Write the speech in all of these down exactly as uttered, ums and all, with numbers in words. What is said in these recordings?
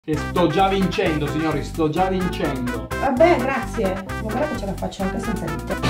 E sto già vincendo, signori, sto già vincendo. Vabbè, grazie. Ma guarda che ce la faccio anche senza di te.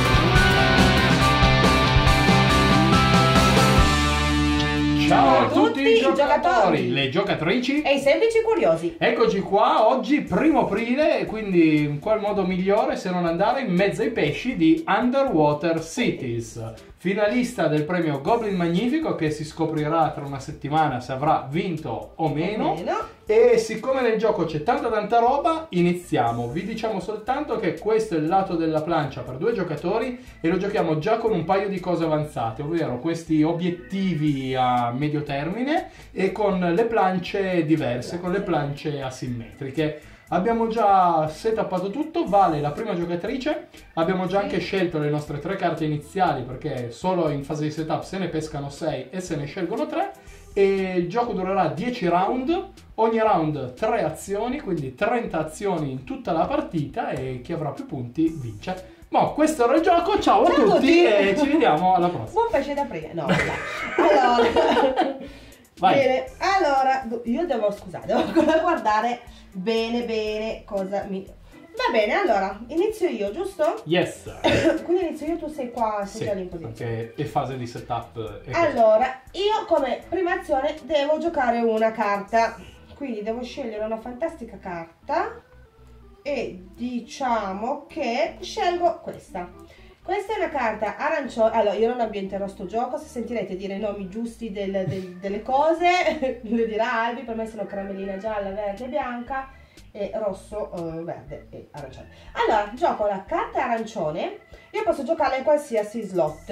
Ciao a tutti, tutti i i giocatori, giocatori, le giocatrici e i semplici curiosi. Eccoci qua, oggi primo aprile, e quindi in qual modo migliore se non andare in mezzo ai pesci di Underwater Cities, finalista del premio Goblin Magnifico, che si scoprirà tra una settimana se avrà vinto o meno. Meno. E siccome nel gioco c'è tanta tanta roba, iniziamo. Vi diciamo soltanto che questo è il lato della plancia per due giocatori e lo giochiamo già con un paio di cose avanzate, ovvero questi obiettivi a medio termine e con le plance diverse, con le plance asimmetriche. Abbiamo già setappato tutto, Vale la prima giocatrice, abbiamo già anche scelto le nostre tre carte iniziali perché solo in fase di setup se ne pescano sei e se ne scelgono tre. E il gioco durerà dieci round, ogni round tre azioni, quindi trenta azioni in tutta la partita e chi avrà più punti vince. Ma questo era il gioco, ciao, ciao a tutti, tutti e ci vediamo alla prossima. Buon pesce d'aprile, no, allora, vai. Bene, allora, io devo, scusate, devo guardare bene bene cosa mi... Va bene, allora, inizio io, giusto? Yes. Quindi inizio io, tu sei qua, sei sì, già lì in posizione. Perché è fase di setup. È allora, io come prima azione devo giocare una carta. Quindi devo scegliere una fantastica carta. E diciamo che scelgo questa. Questa è una carta arancione. Allora, io non ambienterò sto gioco. Se sentirete dire i nomi giusti del, del, delle cose, lo dirà Albi. Per me sono caramellina gialla, verde e bianca. E rosso, uh, verde e arancione. Allora, gioco la carta arancione. Io posso giocarla in qualsiasi slot.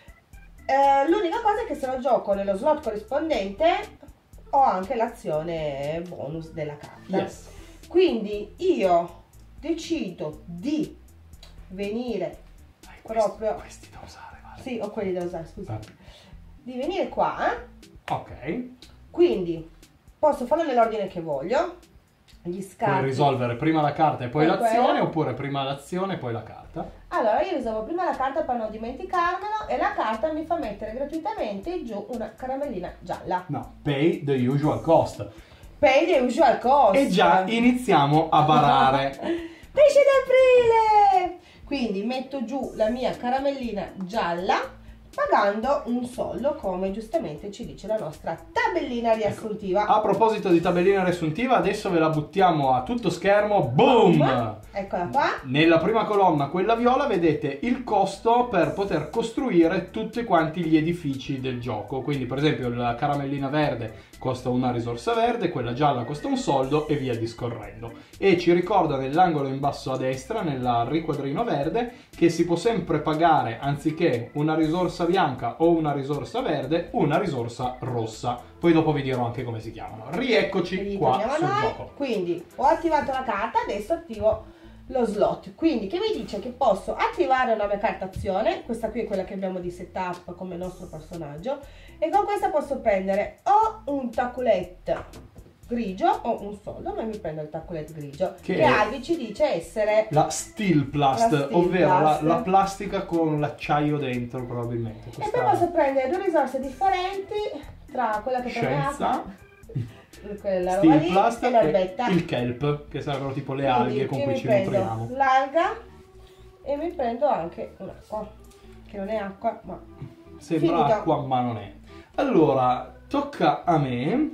Uh, L'unica cosa è che se lo gioco nello slot corrispondente ho anche l'azione bonus della carta. Yes. Quindi io decido di venire Dai, proprio... Questi, questi da usare, Vale. Sì, ho quelli da usare, scusate. Ah. Di venire qua. Eh? Ok. Quindi posso farlo nell'ordine che voglio. Gli scarti. Puoi risolvere prima la carta e poi, poi l'azione, quella. Oppure prima l'azione e poi la carta. Allora io risolvo prima la carta per non dimenticarmelo e la carta mi fa mettere gratuitamente giù una caramellina gialla. No, pay the usual cost. Pay the usual cost. E già iniziamo a barare. Pesce d'aprile! Quindi metto giù la mia caramellina gialla pagando un soldo, come giustamente ci dice la nostra tabellina riassuntiva. Ecco. A proposito di tabellina riassuntiva, adesso ve la buttiamo a tutto schermo. Boom! Boom. Eccola qua. Nella prima colonna, quella viola, vedete il costo per poter costruire tutti quanti gli edifici del gioco. Quindi per esempio la caramellina verde costa una risorsa verde, quella gialla costa un soldo e via discorrendo. E ci ricorda nell'angolo in basso a destra, nel riquadrino verde, che si può sempre pagare, anziché una risorsa bianca o una risorsa verde, una risorsa rossa. Poi dopo vi dirò anche come si chiamano. Rieccoci qua sul noi. gioco. Quindi ho attivato la carta, adesso attivo lo slot. Quindi che mi dice che posso attivare una mia carta azione. Questa qui è quella che abbiamo di setup come nostro personaggio. E con questa posso prendere o un tacculette grigio o un soldo, ma mi prendo il tacculette grigio che, che Albi ci dice essere la steel plast, la steel ovvero plast. La, la plastica con l'acciaio dentro probabilmente. Questa... E poi posso prendere due risorse differenti tra quella che scienza, quella steel lì, plast e l'erbetta, e il kelp, che sarebbero tipo le quindi alghe con cui mi ci prendo nutriamo. l'alga e mi prendo anche un'acqua che non è acqua ma sembra finito. Acqua ma non è. Allora tocca a me.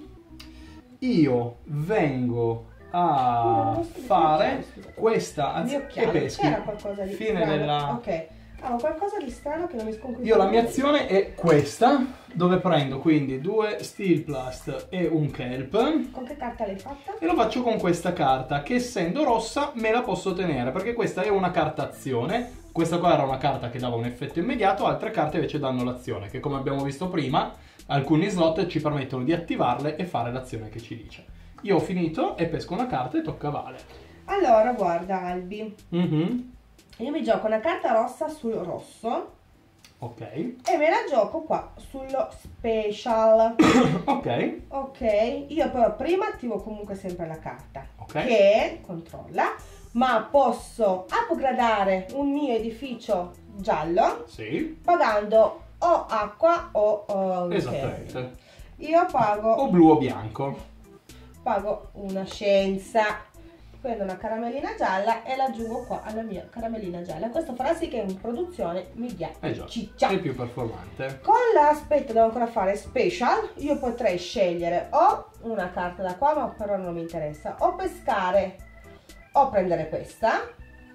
Io vengo a fare questa azione e peschi. C'era qualcosa di fine strano. della... Ok, ho qualcosa di strano che non mi sconquista. Io la mia azione è questa, dove prendo quindi due steel plast e un kelp. Con che carta l'hai fatta? E lo faccio con questa carta, che essendo rossa me la posso tenere, perché questa è una carta azione. Questa qua era una carta che dava un effetto immediato, altre carte invece danno l'azione, che come abbiamo visto prima, alcuni slot ci permettono di attivarle e fare l'azione che ci dice. Io ho finito e pesco una carta e tocca a Vale. Allora, guarda Albi, Mm-hmm. io mi gioco una carta rossa sul rosso. Ok. E me la gioco qua sullo special. Ok. Ok, io però prima attivo comunque sempre la carta. Ok. Che controlla, ma posso upgradare un mio edificio giallo. Sì. Pagando o acqua o... o Esattamente. io pago... O blu o bianco. pago una scienza. Prendo una caramellina gialla e la aggiungo qua alla mia caramellina gialla. Questo farà sì che in produzione mi dia Eh già, ciccia. è più performante. Con l'aspetto devo ancora fare special. Io potrei scegliere o una carta da qua, ma però non mi interessa, o pescare o prendere questa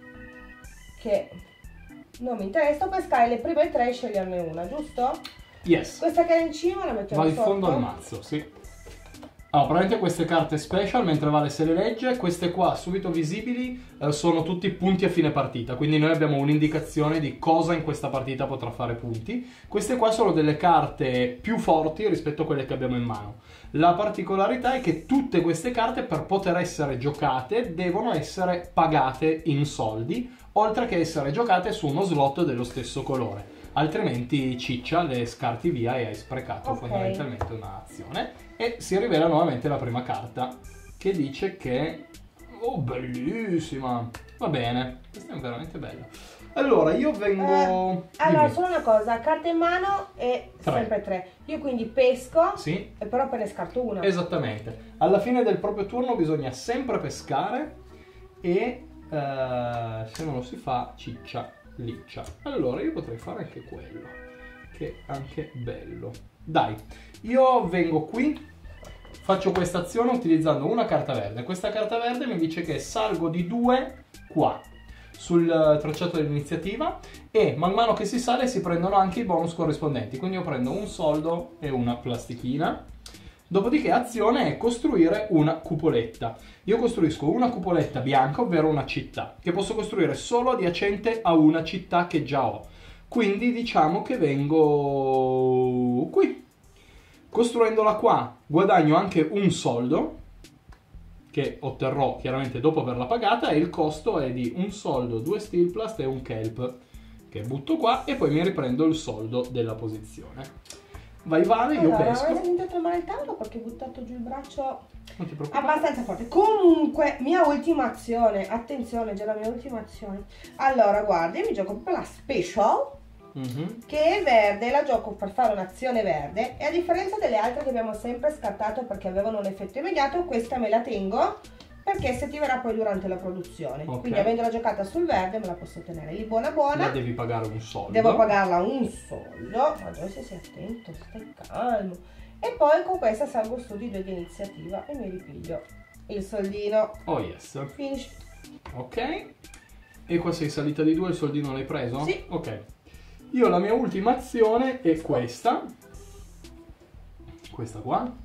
che non mi interessa, o pescare le prime tre e sceglierne una, giusto? Yes. Questa che è in cima la mettiamo Va in sotto. fondo al mazzo, sì. Allora, praticamente queste carte special, mentre Vale se le legge, queste qua subito visibili eh, sono tutti punti a fine partita, quindi noi abbiamo un'indicazione di cosa in questa partita potrà fare punti. Queste qua sono delle carte più forti rispetto a quelle che abbiamo in mano. La particolarità è che tutte queste carte, per poter essere giocate, devono essere pagate in soldi, oltre che essere giocate su uno slot dello stesso colore. Altrimenti ciccia, le scarti via e hai sprecato Ok. fondamentalmente un'azione. E si rivela nuovamente la prima carta, che dice che... Oh, bellissima! Va bene, questa è veramente bella. Allora, io vengo... Eh, allora, Dimmi. solo una cosa, carta in mano e Tre. sempre tre. Io quindi pesco, Sì, e però poi ne scarto una. esattamente. Alla fine del proprio turno bisogna sempre pescare e eh, se non lo si fa, ciccia, liccia. Allora, io potrei fare anche quello, che è anche bello. Dai, io vengo qui, faccio questa azione utilizzando una carta verde. Questa carta verde mi dice che salgo di due qua sul tracciato dell'iniziativa e man mano che si sale si prendono anche i bonus corrispondenti. Quindi io prendo un soldo e una plastichina. Dopodiché azione è costruire una cupoletta. Io costruisco una cupoletta bianca, ovvero una città, che posso costruire solo adiacente a una città che già ho. Quindi diciamo che vengo qui. Costruendola qua guadagno anche un soldo, che otterrò chiaramente dopo averla pagata, e il costo è di un soldo, due steel plast e un kelp, che butto qua e poi mi riprendo il soldo della posizione. Vai Vale, io Allora, pesco. non ho sentito tremare il tavolo perché ho buttato giù il braccio Non ti preoccupare. abbastanza forte. Comunque, mia ultima azione, attenzione, già la mia ultima azione. Allora, guardi, mi gioco proprio la special, Mhm. che è verde, la gioco per fare un'azione verde, e a differenza delle altre che abbiamo sempre scartato perché avevano un effetto immediato, questa me la tengo perché si attiverà poi durante la produzione. Ok. Quindi avendola giocata sul verde me la posso tenere lì buona buona. La devi pagare un soldo. Devo pagarla un soldo, ma adesso stai attento, stai calmo. E poi con questa salgo su di due di iniziativa e mi ripiglio il soldino. Oh yes. Finish. Ok. E qua sei salita di due, il soldino l'hai preso? Sì. Ok. Io la mia ultima azione è questa. Questa qua.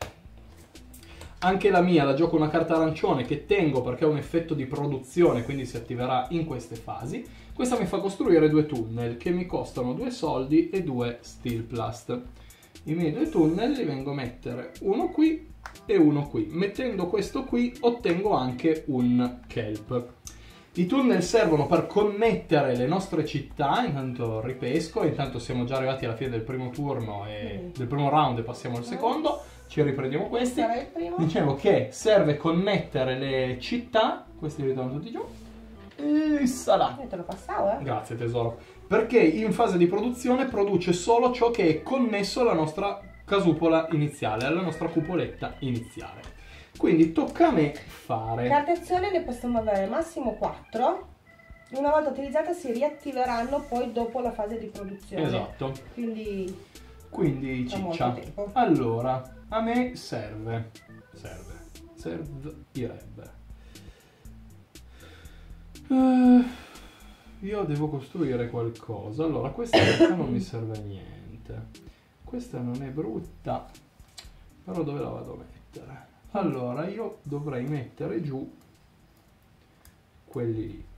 Anche la mia la gioco una carta arancione che tengo perché ha un effetto di produzione, quindi si attiverà in queste fasi. Questa mi fa costruire due tunnel che mi costano due soldi e due steel plast. I miei due tunnel li vengo a mettere uno qui e uno qui. Mettendo questo qui ottengo anche un kelp. I tunnel servono per connettere le nostre città. Intanto ripesco, intanto siamo già arrivati alla fine del primo turno e del primo round e passiamo al secondo. Ci riprendiamo questi. Sarà il primo. Dicevo che serve connettere le città. Questi li ritornano tutti giù. E sarà. Io te lo passavo, eh. Grazie tesoro. Perché in fase di produzione produce solo ciò che è connesso alla nostra casupola iniziale, alla nostra cupoletta iniziale. Quindi tocca a me fare. Carte azione ne possiamo avere massimo quattro. Una volta utilizzate si riattiveranno poi dopo la fase di produzione. Esatto. Quindi Quindi da ciccia. molto tempo. Allora, a me serve. Serve. Servirebbe. Uh, io devo costruire qualcosa. Allora, questa in realtà non mi serve a niente. Questa non è brutta. Però dove la vado a mettere? Allora, io dovrei mettere giù quelli lì.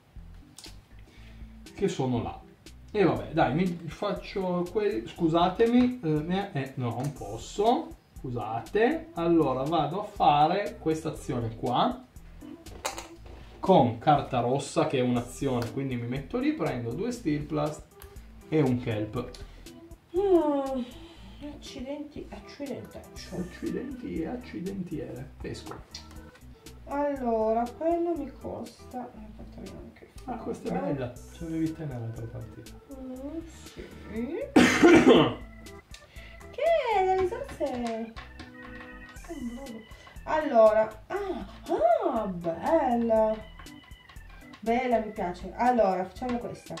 Che sono là. E vabbè, dai, mi faccio quelli. Scusatemi, eh, eh, no, non posso. Scusate. Allora, vado a fare questa azione qua. Con carta rossa, che è un'azione, quindi mi metto lì, prendo due steel plast e un kelp. Mm, accidenti, accidentaccio. Accidenti e accidentiere. Pesco. Allora, quello mi costa. eh, potrei anche Ah, questa è bella. Ci avevi te nell'altra partita. Mm, sì. Che le risorse. Allora, ah, ah, bella, bella, mi piace. Allora, facciamo questa.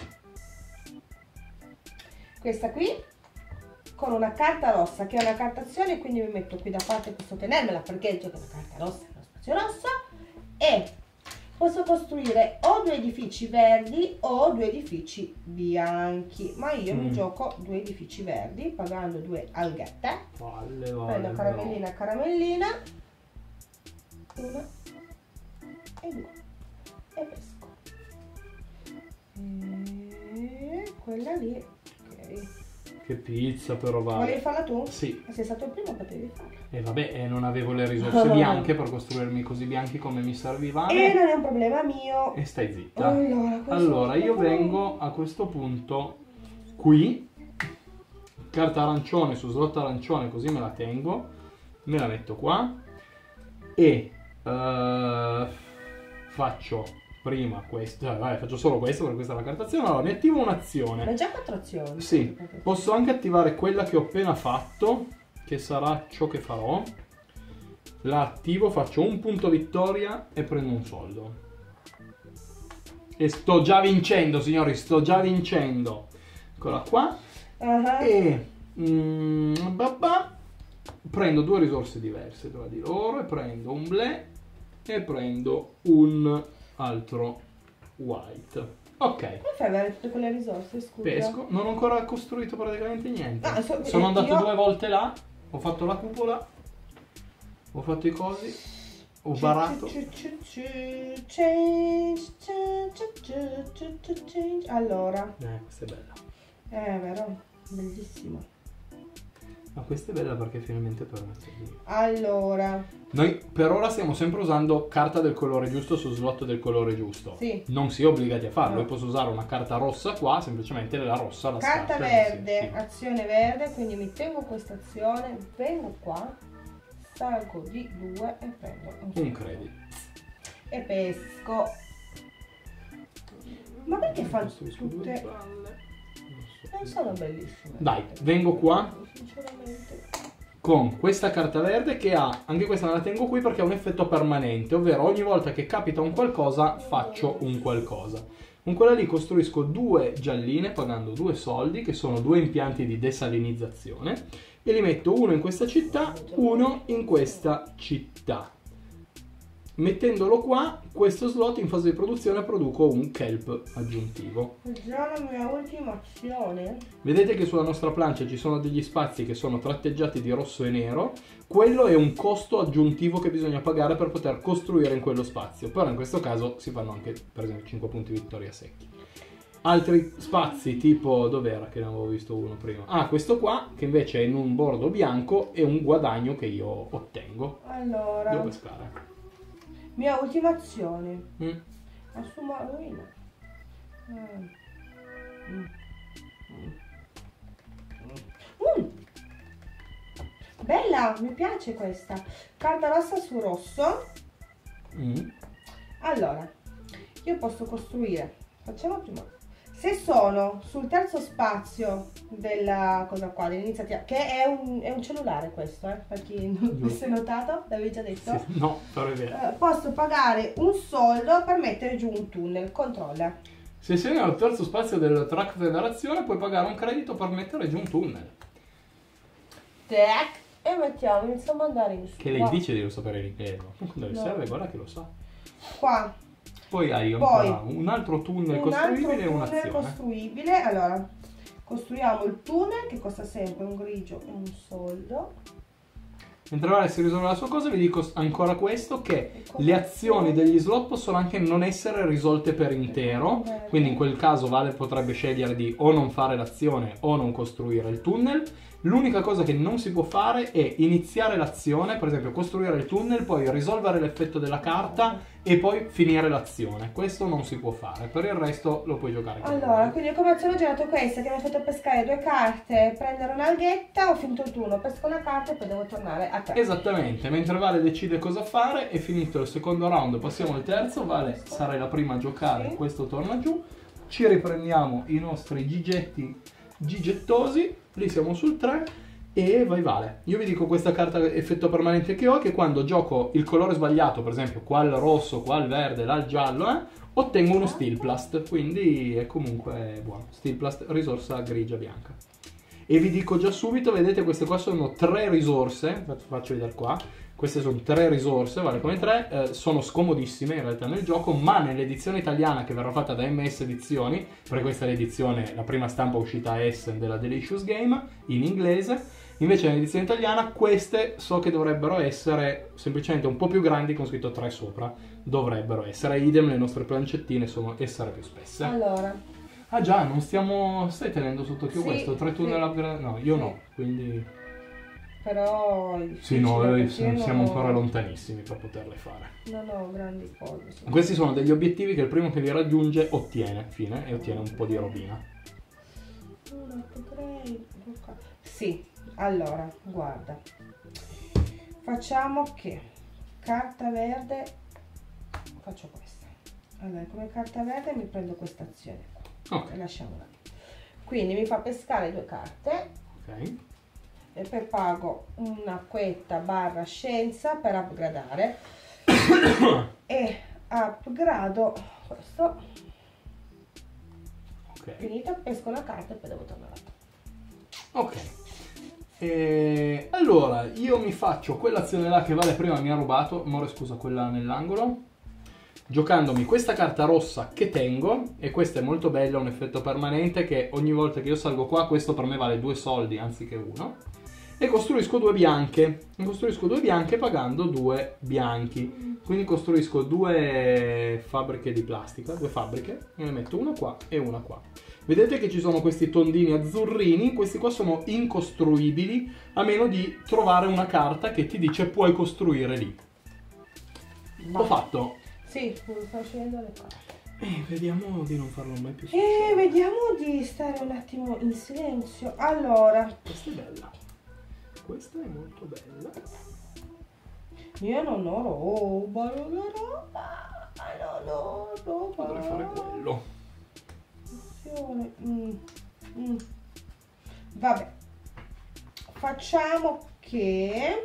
Questa qui, con una carta rossa, che è una carta azione, quindi mi metto qui da parte, posso tenermela perché il gioco è una carta rossa, è uno spazio rosso, e posso costruire o due edifici verdi o due edifici bianchi, ma io mm. mi gioco due edifici verdi, pagando due alghette. Valle, valle, prendo caramellina no. caramellina, una e due, e pesco. E quella lì, ok. Che pizza però, vale. Volevi farla tu? Sì. Sei stato il primo, potevi farla. E vabbè, eh, non avevo le risorse bianche per costruirmi così bianchi come mi servivano. E non è un problema mio. E stai zitta. Allora, allora io vengo a questo punto qui, carta arancione su slot arancione, così me la tengo, me la metto qua e uh, faccio prima questo, cioè, vabbè, faccio solo questo perché questa è la carta azione. Allora mi attivo un'azione. Ma già quattro azioni. Sì, posso anche attivare quella che ho appena fatto, che sarà ciò che farò. La attivo, faccio un punto vittoria e prendo un soldo. E sto già vincendo, signori, sto già vincendo. Eccola qua. Uh-huh. E mm, babà, prendo due risorse diverse tra di loro e prendo un blé e prendo un altro white. Ok. Come fai ad avere tutte quelle risorse, scusa? Pesco, non ho ancora costruito praticamente niente. Ah, so, sono andato io... due volte là, ho fatto la cupola, ho fatto i cosi, ho barato. Allora. Eh, questa è bella. Eh, vero? Bellissima. Ma questa è bella perché finalmente permette di... Allora. Noi per ora stiamo sempre usando carta del colore giusto su slot del colore giusto. Sì. Non si è obbligati a farlo. No. Io posso usare una carta rossa qua, semplicemente la rossa la carta scarta verde, sì. azione verde, quindi mi tengo questa azione, vengo qua, salgo di due e prendo un, un credit. E pesco. Ma perché fanno tutte... Non sono bellissime. Dai, vengo qua. Sinceramente. Con questa carta verde che ha, anche questa me la tengo qui perché ha un effetto permanente, ovvero ogni volta che capita un qualcosa faccio un qualcosa. Con quella lì costruisco due gialline pagando due soldi, che sono due impianti di desalinizzazione, e li metto uno in questa città, uno in questa città. Mettendolo qua, questo slot in fase di produzione produco un kelp aggiuntivo. È già la mia ultima azione. Vedete che sulla nostra plancia ci sono degli spazi che sono tratteggiati di rosso e nero. Quello è un costo aggiuntivo che bisogna pagare per poter costruire in quello spazio. Però in questo caso si fanno anche, per esempio, cinque punti vittoria secchi. Altri spazi tipo, dov'era che ne avevo visto uno prima? Ah, questo qua, che invece è in un bordo bianco, è un guadagno che io ottengo. Allora. Devo pescare. Mia ultima azione. Mm. Assumo ruina. Mm. Mm. Mm. Bella, mi piace questa. Carta rossa su rosso. Mm. Allora, io posso costruire. Facciamo prima. Se sono sul terzo spazio della cosa qua, dell'iniziativa, che è un, è un cellulare questo, eh, per chi non avesse notato, l'avevi già detto? Sì, no, però è vero. Eh, posso pagare un soldo per mettere giù un tunnel, controlla. Se sei nel terzo spazio del track federazione puoi pagare un credito per mettere giù un tunnel. Tac, e mettiamo, iniziamo ad andare in su. Che lei qua. dice di lo sapere l'inglese, ma quando le No. serve guarda che lo sa. Qua. Poi hai Poi, ancora un altro tunnel un costruibile e altro un'azione. tunnel costruibile. Allora, costruiamo il tunnel che costa sempre un grigio e un soldo. Mentre Vale si risolve la sua cosa, vi dico ancora questo, che le azioni degli slot possono anche non essere risolte per intero, quindi in quel caso Vale potrebbe scegliere di o non fare l'azione o non costruire il tunnel. L'unica cosa che non si può fare è iniziare l'azione, per esempio costruire il tunnel, poi risolvere l'effetto della carta e poi finire l'azione. Questo non si può fare, per il resto lo puoi giocare. Allora, quindi come azione ho girato questa, che mi ha fatto pescare due carte, prendere un'alghetta, ho finito il turno, pesco una carta e poi devo tornare a te. Esattamente, mentre Vale decide cosa fare, è finito il secondo round, passiamo al terzo. Vale sarai la prima a giocare, sì. Questo torna giù, ci riprendiamo i nostri gigetti gigettosi, lì siamo sul tre e vai vale. Io vi dico questa carta effetto permanente che ho, che quando gioco il colore sbagliato, per esempio qua il rosso, qua il verde, là il giallo, eh, ottengo uno Steel Plast, quindi è comunque buono. Steel Plast, risorsa grigia bianca. E vi dico già subito, vedete queste qua sono tre risorse, faccio vedere qua, queste sono tre risorse, vale come tre, eh, sono scomodissime in realtà nel gioco, ma nell'edizione italiana che verrà fatta da M S Edizioni, perché questa è l'edizione, la prima stampa uscita a Essen della Delicious Game, in inglese, invece nell'edizione italiana queste so che dovrebbero essere semplicemente un po' più grandi con scritto tre sopra, dovrebbero essere, idem le nostre plancettine sono essere più spesse. Allora... Ah già, non stiamo... stai tenendo sott'occhio Sì, questo? Tre tunnel sì. upgrade? No, io Sì. no, quindi... Però... è Sì, no, difficile noi perché siamo io siamo non- ancora lontanissimi per poterle fare. Non ho grandi cose. sì. Questi sono degli obiettivi che il primo che li raggiunge ottiene, fine, e ottiene un po' di robina. Uno, potrei... Sì, allora, guarda. Facciamo che carta verde... Faccio questa. Allora, come carta verde mi prendo questa azione qua. Ok. E lasciamola lì. Quindi mi fa pescare due carte Ok. e poi pago una quetta barra scienza per upgradare e upgrado questo. Ok. Finito, pesco una carta e poi devo tornare a Ok. E... allora, io mi faccio quell'azione là che Vale prima mi ha rubato, more scusa, quella nell'angolo, giocandomi questa carta rossa che tengo, e questa è molto bella, un effetto permanente che ogni volta che io salgo qua, questo per me vale due soldi anziché uno, e costruisco due bianche, e costruisco due bianche pagando due bianchi, quindi costruisco due fabbriche di plastica, due fabbriche, e ne metto una qua e una qua. Vedete che ci sono questi tondini azzurrini, questi qua sono incostruibili a meno di trovare una carta che ti dice puoi costruire lì. Ho fatto. Sì, mi sto facendo le carte. Eh, vediamo di non farlo mai più E succedere. vediamo di stare un attimo in silenzio. Allora, Questa è bella. Questa è molto bella. io non ho roba, non ho roba, non ho roba. Potrei fare quello. Attenzione. Mm, mm. Vabbè, facciamo che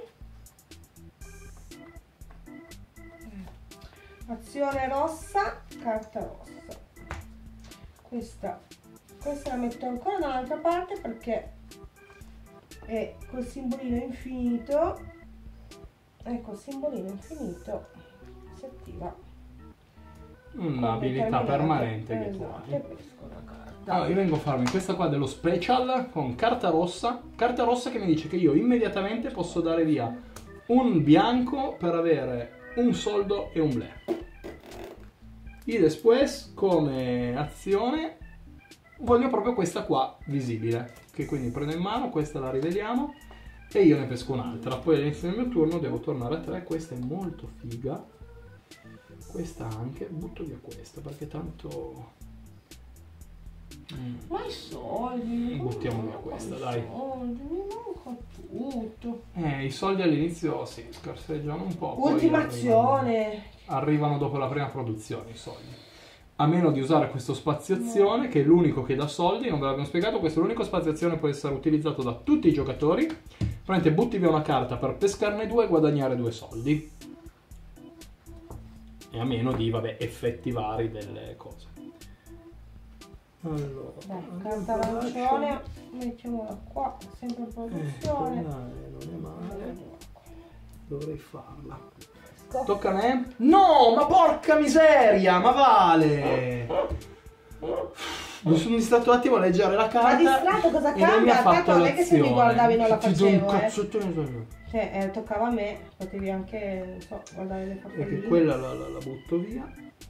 azione rossa, carta rossa. Questa, questa la metto ancora da un'altra parte perché è col simbolino infinito. Ecco, il simbolino infinito si attiva. Un'abilità permanente che tu esatto, hai. e pesco una carta. Allora, io vengo a farmi questa qua dello special con carta rossa. Carta rossa che mi dice che io immediatamente posso dare via un bianco per avere un soldo e un blé. Y después, come azione, voglio proprio questa qua visibile. Che quindi prendo in mano, questa la rivediamo e io ne pesco un'altra. Poi all'inizio del mio turno devo tornare a tre. Questa è molto figa. Questa anche, butto via questa perché tanto... Mm. Ma i soldi? Buttiamo via questa, dai. Soldi, mi manca tutto. Eh, i soldi all'inizio sì, scarseggiano un po'. poi Ultima arrivano, azione. arrivano dopo la prima produzione i soldi. A meno di usare questo spazio-azione, che è l'unico che dà soldi, non ve l'abbiamo spiegato, questo è l'unico spazio-azione, può essere utilizzato da tutti i giocatori. Praticamente butti via una carta per pescarne due e guadagnare due soldi. E a meno di, vabbè, effetti vari delle cose. Allora, Dai, carta arancione, mettiamola qua, sempre in Eh, produzione. quella non è male, dovrei farla. Pesco. Tocca a me? No, ma porca miseria, ma Vale! Mi sono distratto un attimo a leggere la carta. Ma distratto cosa e non mi ha cambia? fatto Tanto non è che se mi l'azione. guardavi non la Ti do un facevo, eh. cazzottone. Cioè, eh, toccava a me, potevi anche, non so, guardare le E fattorie. che quella la, la, la butto via.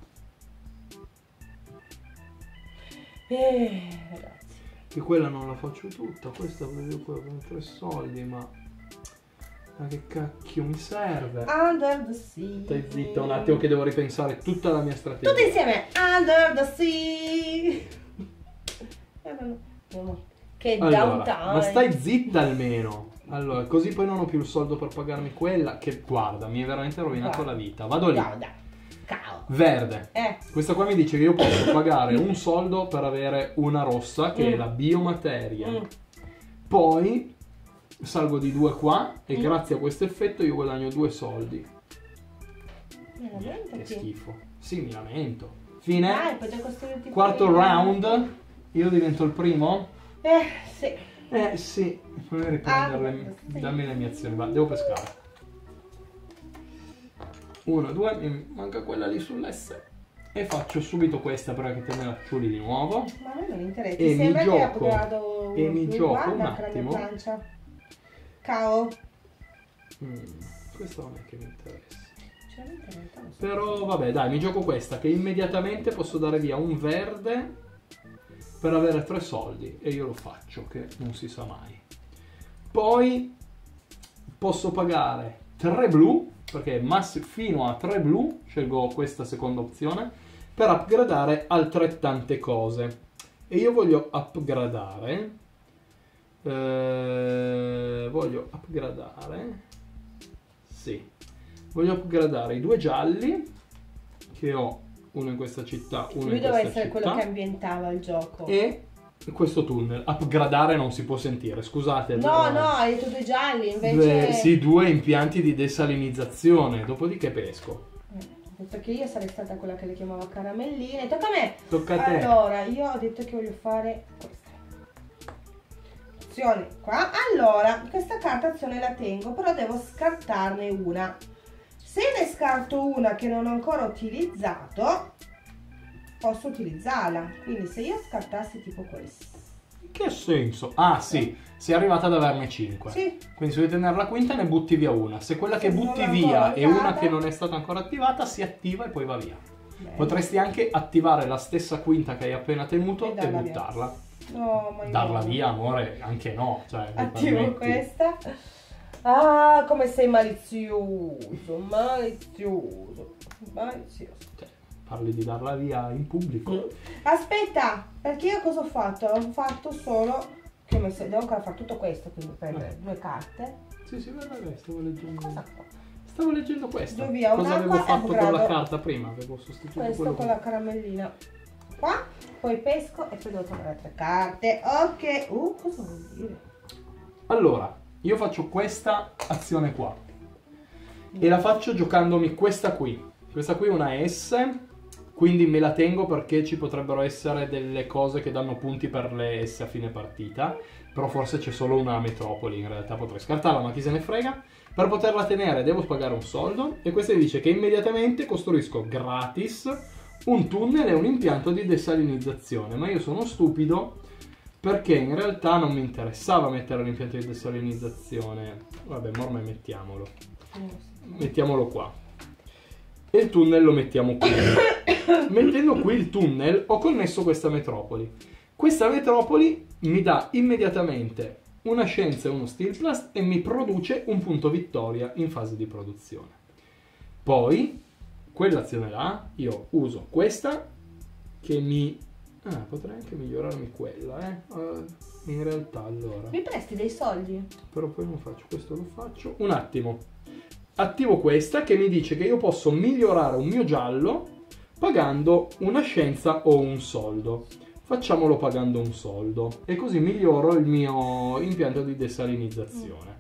Eh, ragazzi. Che quella non la faccio tutta. Questa voglio qua con tre soldi, ma... Ma che cacchio mi serve? Under the sea. Stai zitta un attimo che devo ripensare tutta la mia strategia. Tutti insieme. Under the sea. Eh, no, no, no. Che Allora, downtime. ma stai zitta almeno. Allora, così poi non ho più il soldo per pagarmi quella. Che guarda, mi è veramente rovinato Guarda. la vita. Vado lì. No, dai. Cao. Verde. Eh. Questa qua mi dice che io posso pagare un soldo per avere una rossa, che Mm. è la biomateria. Mm. Poi salgo di due qua e Mm. grazie a questo effetto io guadagno due soldi. Veramente? Che Sì. schifo. Sì, mi lamento. Fine. Dai, puoi già costruirti Quarto prima. round. Io divento il primo? Eh, sì. Eh sì. Fammi riprendere Ah, le- sì. dammi le mie azioni. Va, devo pescare. Uno, due, mi manca quella lì sull'S. E faccio subito questa perché te me la ciuli di nuovo. Ma a me non interessa. E Ti mi sembra che gioco- upgrado e mi gioco guarda un anche la mia attimo. plancia. Cao. Mm, questo non è che mi interessa. Cioè, in realtà non so. Però vabbè, dai, mi gioco questa che immediatamente posso dare via un verde per avere tre soldi e io lo faccio, che non si sa mai. Poi posso pagare tre blu, perché mass- fino a tre blu, scelgo questa seconda opzione, per upgradare altrettante cose. E io voglio upgradare, eh, voglio upgradare, sì, voglio upgradare i due gialli, che ho uno in questa città, uno Lui in doveva questa essere quello che città, ambientava il gioco. e questo tunnel. Upgradare non si può sentire, scusate. No, allora- no, hai detto due gialli, invece... Due, sì, due impianti di desalinizzazione, dopodiché pesco. Eh, ho detto che io sarei stata quella che le chiamava caramelline. Tocca a me. Tocca a te. Allora, io ho detto che voglio fare questa. Azione qua. Allora, questa carta azione la tengo, però devo scartarne una. Se ne scarto una che non ho ancora utilizzato, posso utilizzarla. Quindi se io scartassi tipo questa. Che senso? Ah sì, sei arrivata ad averne cinque. Sì. Quindi se vuoi tenere la quinta ne butti via una. Se quella che Se non butti l'ho via ancora è una usata. che non è stata ancora attivata, si attiva e poi va via. Bene. Potresti anche attivare la stessa quinta che hai appena tenuto E e, darla via. buttarla. No, ma io Darla no. via, amore, anche no. Cioè, mi Attivo permetti? questa. Ah, come sei malizioso, malizioso, malizioso. Cioè, parli di darla via in pubblico. Aspetta, perché io cosa ho fatto? Ho fatto solo che ho messo, devo ancora fare tutto questo, quindi prendere Eh. due carte. Sì, sì, guarda, guarda, stavo leggendo. Cosa fa? Stavo leggendo questo. Do via Cosa un'acqua avevo e fatto con upgrado. la carta prima? Avevo sostituito Questo quello con la caramellina qua, poi pesco e poi devo trovare tre carte. Ok, uh, cosa vuol dire? Allora, io faccio questa azione qua e la faccio giocandomi questa qui. Questa qui è una S, quindi me la tengo perché ci potrebbero essere delle cose che danno punti per le S a fine partita, però forse c'è solo una metropoli, in realtà potrei scartarla, ma chi se ne frega. Per poterla tenere devo pagare un soldo e questa dice che immediatamente costruisco gratis un tunnel e un impianto di desalinizzazione, ma io sono stupido perché in realtà non mi interessava mettere l'impianto di desalinizzazione. Vabbè, ma ormai mettiamolo. Mettiamolo qua. E il tunnel lo mettiamo qui. Mettendo qui il tunnel ho connesso questa metropoli. Questa metropoli mi dà immediatamente una scienza e uno steel plus e mi produce un punto vittoria in fase di produzione. Poi, quell'azione là, io uso questa che mi... Ah, potrei anche migliorarmi quella, eh. Uh, in realtà, allora... Mi presti dei soldi? Però poi non faccio, questo lo faccio. Un attimo. Attivo questa che mi dice che io posso migliorare un mio giallo pagando una scienza o un soldo. Facciamolo pagando un soldo e così miglioro il mio impianto di desalinizzazione.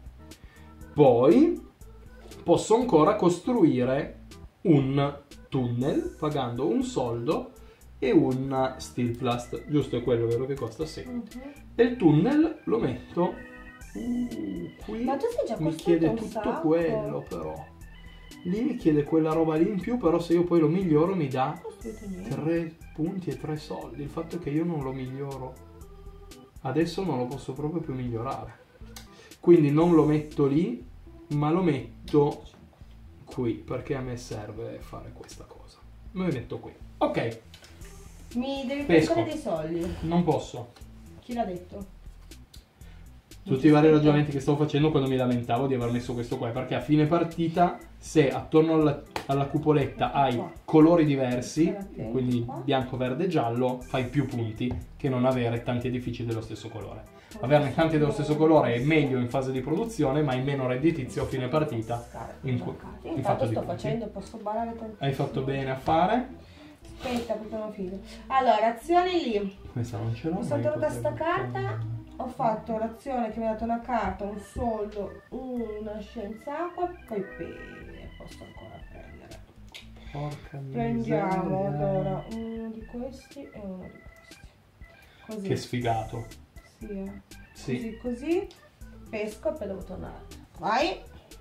Poi posso ancora costruire un tunnel pagando un soldo e un steel plast, giusto, è quello vero che costa? Sì. Mm-hmm. E il tunnel lo metto uh, qui. Ma tu sei già Mi costruito chiede un tutto sacco. quello però. Lì mi chiede quella roba lì in più, però se io poi lo miglioro mi dà Non ho costruito niente. tre punti e tre soldi. Il fatto è che io non lo miglioro adesso, non lo posso proprio più migliorare, quindi non lo metto lì ma lo metto qui perché a me serve fare questa cosa. Me lo metto qui. Ok, Mi devi Pesco. prendere dei soldi. non posso. Chi l'ha detto? Tutti i vari ragionamenti che stavo facendo quando mi lamentavo di aver messo questo qua, perché a fine partita se attorno alla, alla cupoletta hai colori diversi, quindi bianco, verde e giallo, fai più punti che non avere tanti edifici dello stesso colore. Averne tanti dello stesso colore è meglio in fase di produzione, ma è meno redditizio a fine partita. In cui- in fatto Intanto di sto punti. facendo, posso barare tantissimo. Hai fatto bene a fare. Aspetta, perché non fido. Allora, azione lì. Questa non ce l'ho. Mi sono ma io tenuta potrei sta buttare- carta ho fatto l'azione che mi ha dato una carta, un soldo, una scienza acqua, poi pene, posso ancora prendere. Porca Prendiamo miseria. allora uno di questi e uno di questi. Così. Che sfigato. Sì, eh. Sì. Così, così, pesco e poi devo tornare. Vai.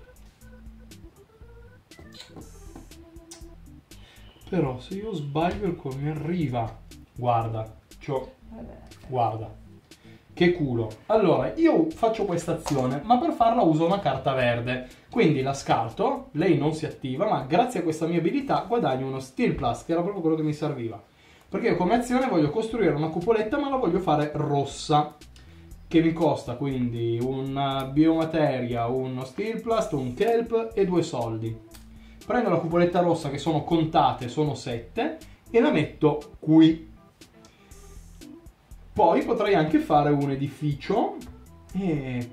Però se io sbaglio il cuore mi arriva. Guarda, c'ho... Vabbè. Guarda. Che culo. Allora, io faccio questa azione, ma per farla uso una carta verde. Quindi la scarto, lei non si attiva, ma grazie a questa mia abilità guadagno uno Steel Plus, che era proprio quello che mi serviva. Perché io come azione voglio costruire una cupoletta, ma la voglio fare rossa. Che mi costa quindi una biomateria, uno Steel Plus, un Kelp e due soldi. Prendo la cupoletta rossa, che sono contate, sono sette, e la metto qui. Poi potrei anche fare un edificio e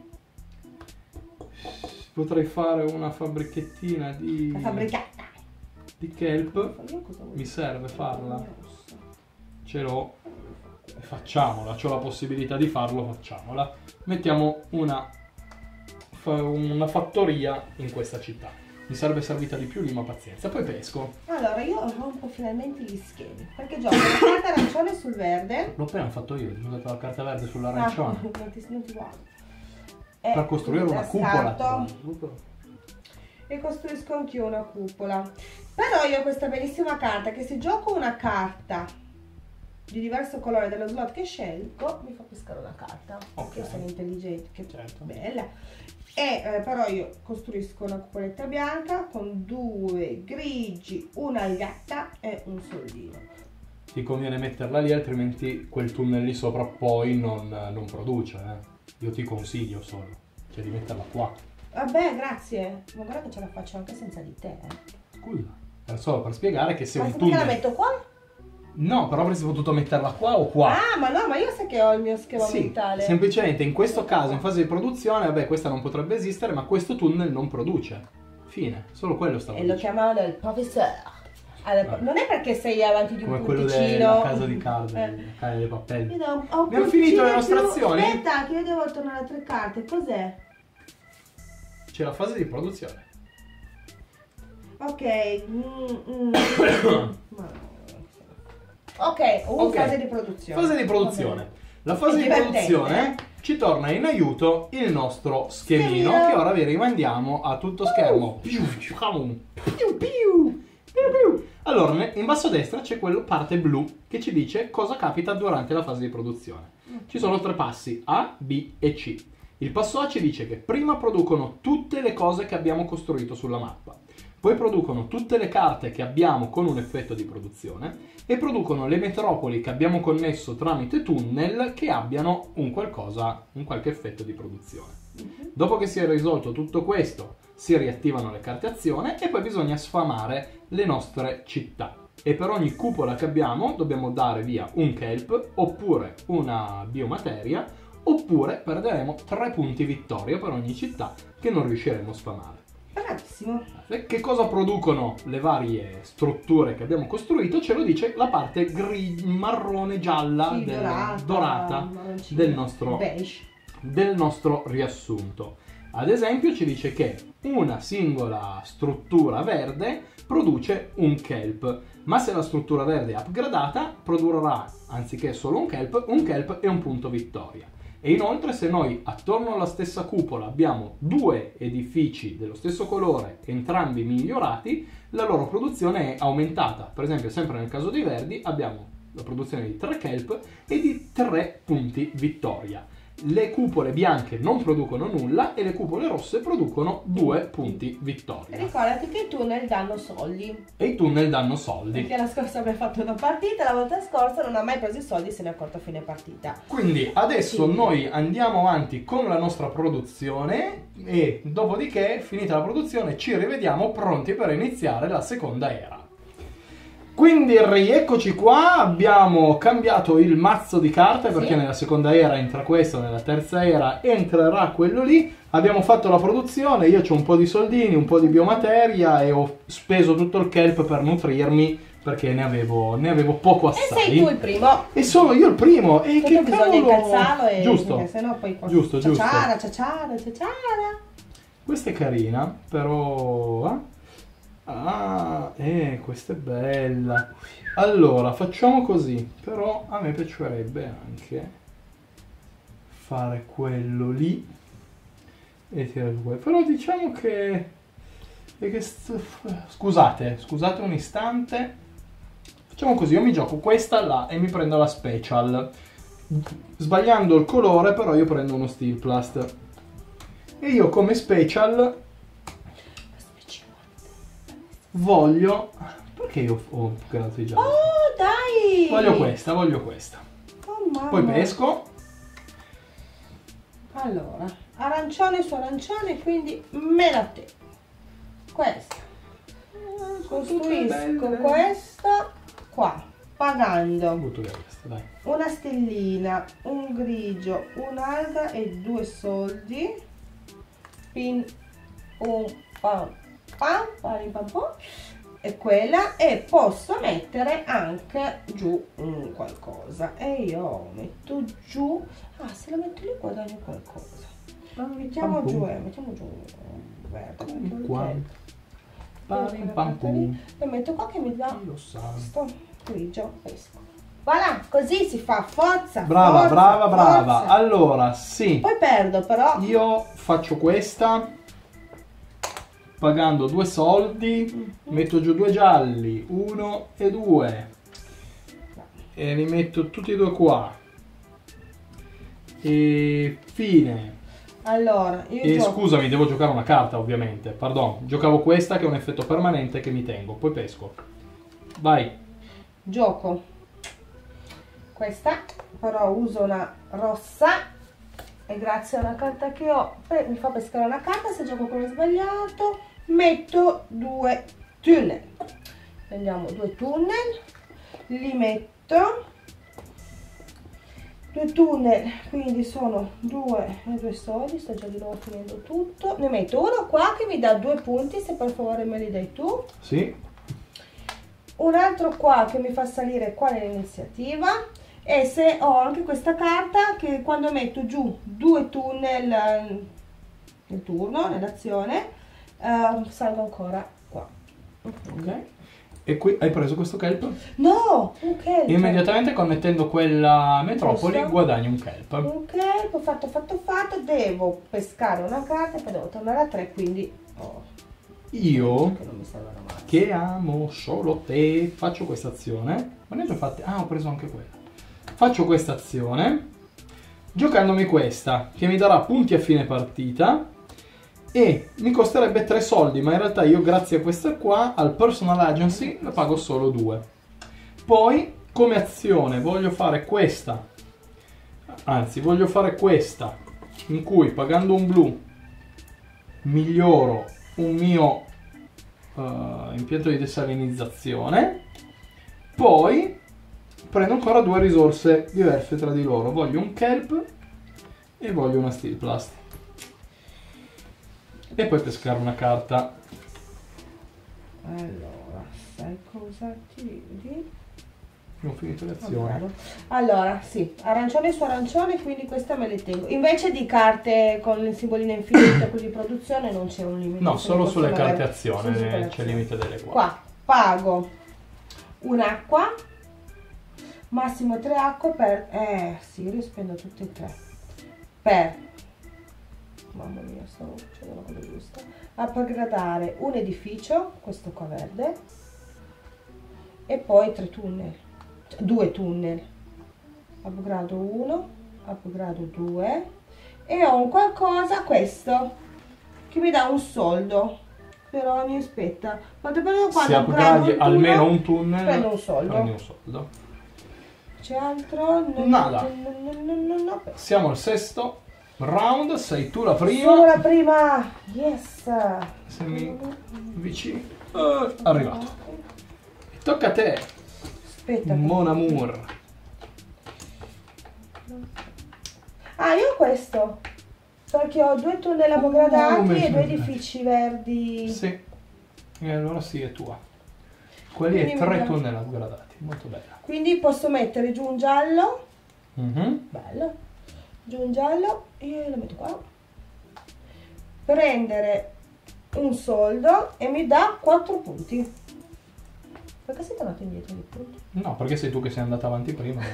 potrei fare una fabbrichettina di, La fabbricata. di kelp. Io cosa vuoi? Mi serve farla. Ce l'ho. Facciamola, ho la possibilità di farlo, facciamola. Mettiamo una, fa- una fattoria in questa città. Mi sarebbe servita di più lì, ma pazienza. Poi pesco. Allora, io rompo finalmente gli schemi. Perché gioco la carta arancione sul verde. L'ho appena fatto io, ho dato la carta verde Ah, sull'arancione. non ti, non ti guardo. Per costruire una la cupola. scarto e costruisco anch'io una cupola. Però io ho questa bellissima carta che se gioco una carta di diverso colore dello slot che scelgo mi fa pescare una carta. Ok. Io sono intelligente, che Certo. bella. E eh, però io costruisco una cupoletta bianca con due grigi, una algata e un soldino. Ti conviene metterla lì, altrimenti quel tunnel lì sopra poi non, non produce. Eh. Io ti consiglio solo, cioè di metterla qua. Vabbè, grazie. Ma guarda che ce la faccio anche senza di te. Eh. Scusa, era solo per spiegare che se Ma un perché la tunnel... metto qua? No, però avresti potuto metterla qua o qua. Ah, ma no, ma io so che ho il mio schema Sì, mentale. semplicemente in questo caso, in fase di produzione, vabbè, questa non potrebbe esistere, ma questo tunnel non produce. Fine, solo quello stavo E lo dicendo. chiamavano il professor. Allora, Vabbè. non è perché sei avanti di un Come quello punticino. della casa di card, Eh. la casa dei pappelli. Io do- ho un Abbiamo punticino finito le in nostre più. azioni? Aspetta, che io devo tornare a tre carte. Cos'è? C'è la fase di produzione. Ok. Mm, mm. Ma- ok, un Ok. fase di produzione. Fase di produzione. La fase È di divertente, produzione ci torna in aiuto il nostro schemino, Schemino. che ora vi rimandiamo a tutto schermo. Piu, piu, piu, piu, piu, piu. Allora, ne- in basso a destra c'è quella parte blu che ci dice cosa capita durante la fase di produzione. Ci sono tre passi, A, B e C. Il passo A ci dice che prima producono tutte le cose che abbiamo costruito sulla mappa, poi producono tutte le carte che abbiamo con un effetto di produzione e producono le metropoli che abbiamo connesso tramite tunnel che abbiano un qualcosa, un qualche effetto di produzione. Dopo che si è risolto tutto questo, si riattivano le carte azione e poi bisogna sfamare le nostre città. E per ogni cupola che abbiamo dobbiamo dare via un kelp oppure una biomateria, oppure perderemo tre punti vittoria per ogni città che non riusciremo a sfamare. Bravissimo. Che cosa producono le varie strutture che abbiamo costruito ce lo dice la parte gri- marrone gialla Sì, del- dorata, dorata marroncino, del nostro, beige. del nostro riassunto. Ad esempio ci dice che una singola struttura verde produce un kelp, ma se la struttura verde è upgradata produrrà, anziché solo un kelp, un kelp e un punto vittoria. E inoltre se noi attorno alla stessa cupola abbiamo due edifici dello stesso colore, entrambi migliorati, la loro produzione è aumentata. Per esempio, sempre nel caso dei verdi, abbiamo la produzione di tre kelp e di tre punti vittoria. Le cupole bianche non producono nulla e le cupole rosse producono due punti vittoria. Ricordati che i tunnel danno soldi. E i tunnel danno soldi. Perché la scorsa abbiamo fatto una partita, la volta scorsa non ha mai preso i soldi e se ne è accorto a fine partita. Quindi adesso Sì. noi andiamo avanti con la nostra produzione e dopodiché, finita la produzione, ci rivediamo pronti per iniziare la seconda era. Quindi rieccoci qua, abbiamo cambiato il mazzo di carte perché Sì. nella seconda era entra questo, nella terza era entrerà quello lì. Abbiamo fatto la produzione, io ho un po' di soldini, un po' di biomateria e ho speso tutto il kelp per nutrirmi perché ne avevo, ne avevo poco assai. E sei tu il primo. E sono io il primo. E che bisogna cavolo... incazzarlo e Giusto. se no poi qua... Giusto, giusto. Ciaciara, ciaciara, ciaciara. Questa è carina, però... eh? Ah, eh, questa è bella. Allora, facciamo così. Però a me piacerebbe anche fare quello lì e tirare su quello. Però diciamo che... è che st- scusate, scusate un istante. Facciamo così, io mi gioco questa là e mi prendo la special. Sbagliando il colore, però io prendo uno Steel Plast. E io come special voglio... perché io ho grazie già? Oh, dai! Voglio questa, voglio questa. Oh, mamma. Poi pesco. Allora, arancione su arancione, quindi me la tengo. Questa. Costruisco questa qua, pagando Butto via questa, dai. una stellina, un grigio, un'alga e due soldi. Pin, un, pam, pam, pam, pam, pam. E quella, e posso mettere anche giù um, qualcosa. E io metto giù, ah, se la metto lì guadagno qualcosa. Mettiamo Pam, giù, pum. eh, mettiamo giù un verde, metto il Qua. verde. Pam, pam, pum. E metto qua che mi dà Chi lo sa. sto grigio pesco. Voilà, così si fa, forza. Brava, forza, brava, brava. forza. Allora, sì. Poi perdo però. Io faccio questa pagando due soldi, metto giù due gialli, uno e due, e li metto tutti e due qua. E fine. Allora, io E gioco. scusami, devo giocare una carta ovviamente, pardon. Giocavo questa che è un effetto permanente che mi tengo, poi pesco. Vai. Gioco questa, però uso una rossa e grazie a una carta che ho pe- mi fa pescare una carta. Se gioco quello sbagliato metto due tunnel, prendiamo due tunnel, li metto due tunnel, quindi sono due e due soldi. Sto già di nuovo finendo tutto. Ne metto uno qua che mi dà due punti, se per favore me li dai tu. Sì. Un altro qua che mi fa salire qua nell'iniziativa. E se ho anche questa carta che quando metto giù due tunnel eh, nel turno, nell'azione, eh, salgo ancora qua. Ok. E qui hai preso questo kelp? No, un kelp. Immediatamente connettendo quella metropoli Giusto. guadagni un kelp. Un kelp, ho fatto, fatto, fatto. Devo pescare una carta e poi devo tornare a tre, quindi oh, Io, che non mi servono mai. che amo solo te, faccio questa azione. Ma ne ho già fatte? Ah, ho preso anche quella. Faccio questa azione, giocandomi questa, che mi darà punti a fine partita, e mi costerebbe tre soldi, ma in realtà io grazie a questa qua, al Personal Agency, la pago solo due. Poi, come azione, voglio fare questa, anzi, voglio fare questa, in cui pagando un blu, miglioro un mio uh, impianto di desalinizzazione. Poi prendo ancora due risorse diverse tra di loro. Voglio un kelp e voglio una steel plast. E poi pescare una carta. Allora, sai cosa ti dico? Ho finito le azioni. Allora, sì, arancione su arancione, quindi queste me le tengo. Invece di carte con il simbolino infinito, quelli di produzione, non c'è un limite. No, solo sulle possono carte avere- azione solo su quelle c'è il azioni. limite delle qua. Qua pago un'acqua, massimo tre acque per... Eh, sì, io spendo tutte e tre. Per... Mamma mia, stavo facendo la cosa giusta. Upgradare un edificio, questo qua verde, e poi tre tunnel. Cioè, due tunnel. Upgrado uno, upgrado due, e ho un qualcosa, questo, che mi dà un soldo. Però mi aspetta. Quando prendo qua Se upgradi almeno un tunnel, prendo un soldo. prendi un soldo. C'è altro? No, Nada. no, no, no, no, no. Siamo al sesto round, sei tu la Sono prima. la prima. Yes. Se mi vicini. Uh, arrivato. Tocca a te, Aspetta. Mon Amour. Ah, io ho questo. Perché ho due tunnel Oh, upgradati come e due sono- edifici verdi. Sì. E allora sì, è tua. Quelli Quindi è tre mi- tunnel upgradati, molto bella. Quindi posso mettere giù un giallo, Mhm. bello, giù un giallo e lo metto qua. Prendere un soldo e mi dà quattro punti. Perché sei tornato indietro di punti? No, perché sei tu che sei andata avanti prima.